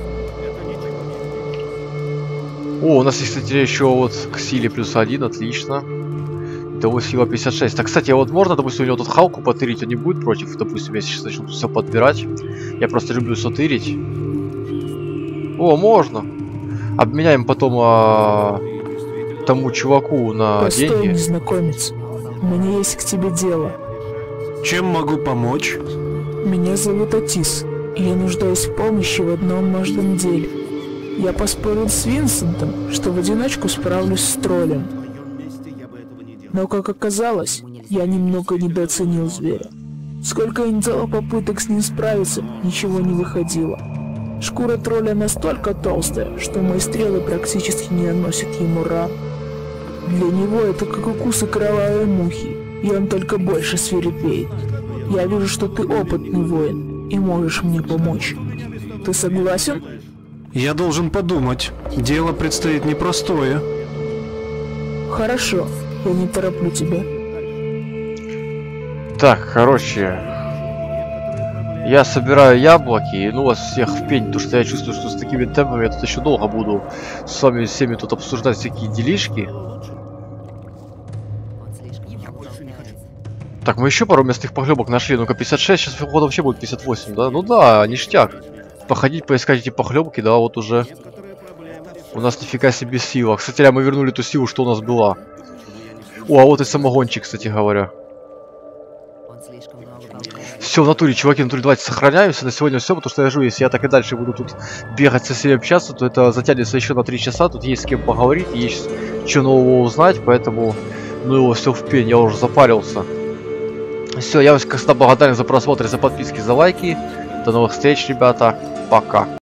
О, у нас есть, кстати, еще вот к силе +1, отлично. Итого сила 56. Так, кстати, а вот можно, допустим, у него тут халку потырить, он не будет против, допустим, если сейчас начну все подбирать. Я просто люблю сотырить. О, можно. Обменяем потом тому чуваку на Постой, деньги. Незнакомец. У меня есть к тебе дело. Чем могу помочь? Меня зовут Атис, и я нуждаюсь в помощи в одном важном деле. Я поспорил с Винсентом, что в одиночку справлюсь с троллем. Но, как оказалось, я немного недооценил зверя. Сколько я не делал попыток с ним справиться, ничего не выходило. Шкура тролля настолько толстая, что мои стрелы практически не наносят ему ран. Для него это как укусы кровавой мухи, и он только больше свирепеет. Я вижу, что ты опытный воин и можешь мне помочь. Ты согласен? Я должен подумать. Дело предстоит непростое. Хорошо, я не тороплю тебя. Так, короче, я собираю яблоки, и ну вас всех в пень, потому что я чувствую, что с такими темпами я тут еще долго буду с вами всеми тут обсуждать всякие делишки. Так, мы еще пару местных похлебок нашли. Ну-ка, 56, сейчас походу вообще будет 58, да? Ну да, ништяк. Походить, поискать эти похлебки, да, вот уже. У нас нифига себе сила. Кстати, мы вернули ту силу, что у нас была. О, а вот и самогончик, кстати говоря. Все, в натуре, чуваки, в натуре, давайте сохраняемся. На сегодня все, потому что я живу, если я так и дальше буду тут бегать со всеми общаться, то это затянется еще на 3 часа. Тут есть с кем поговорить, есть что нового узнать, поэтому, ну его все в пень, я уже запарился. Все, я вам, как всегда, благодарен за просмотр, за подписки, за лайки. До новых встреч, ребята. Пока.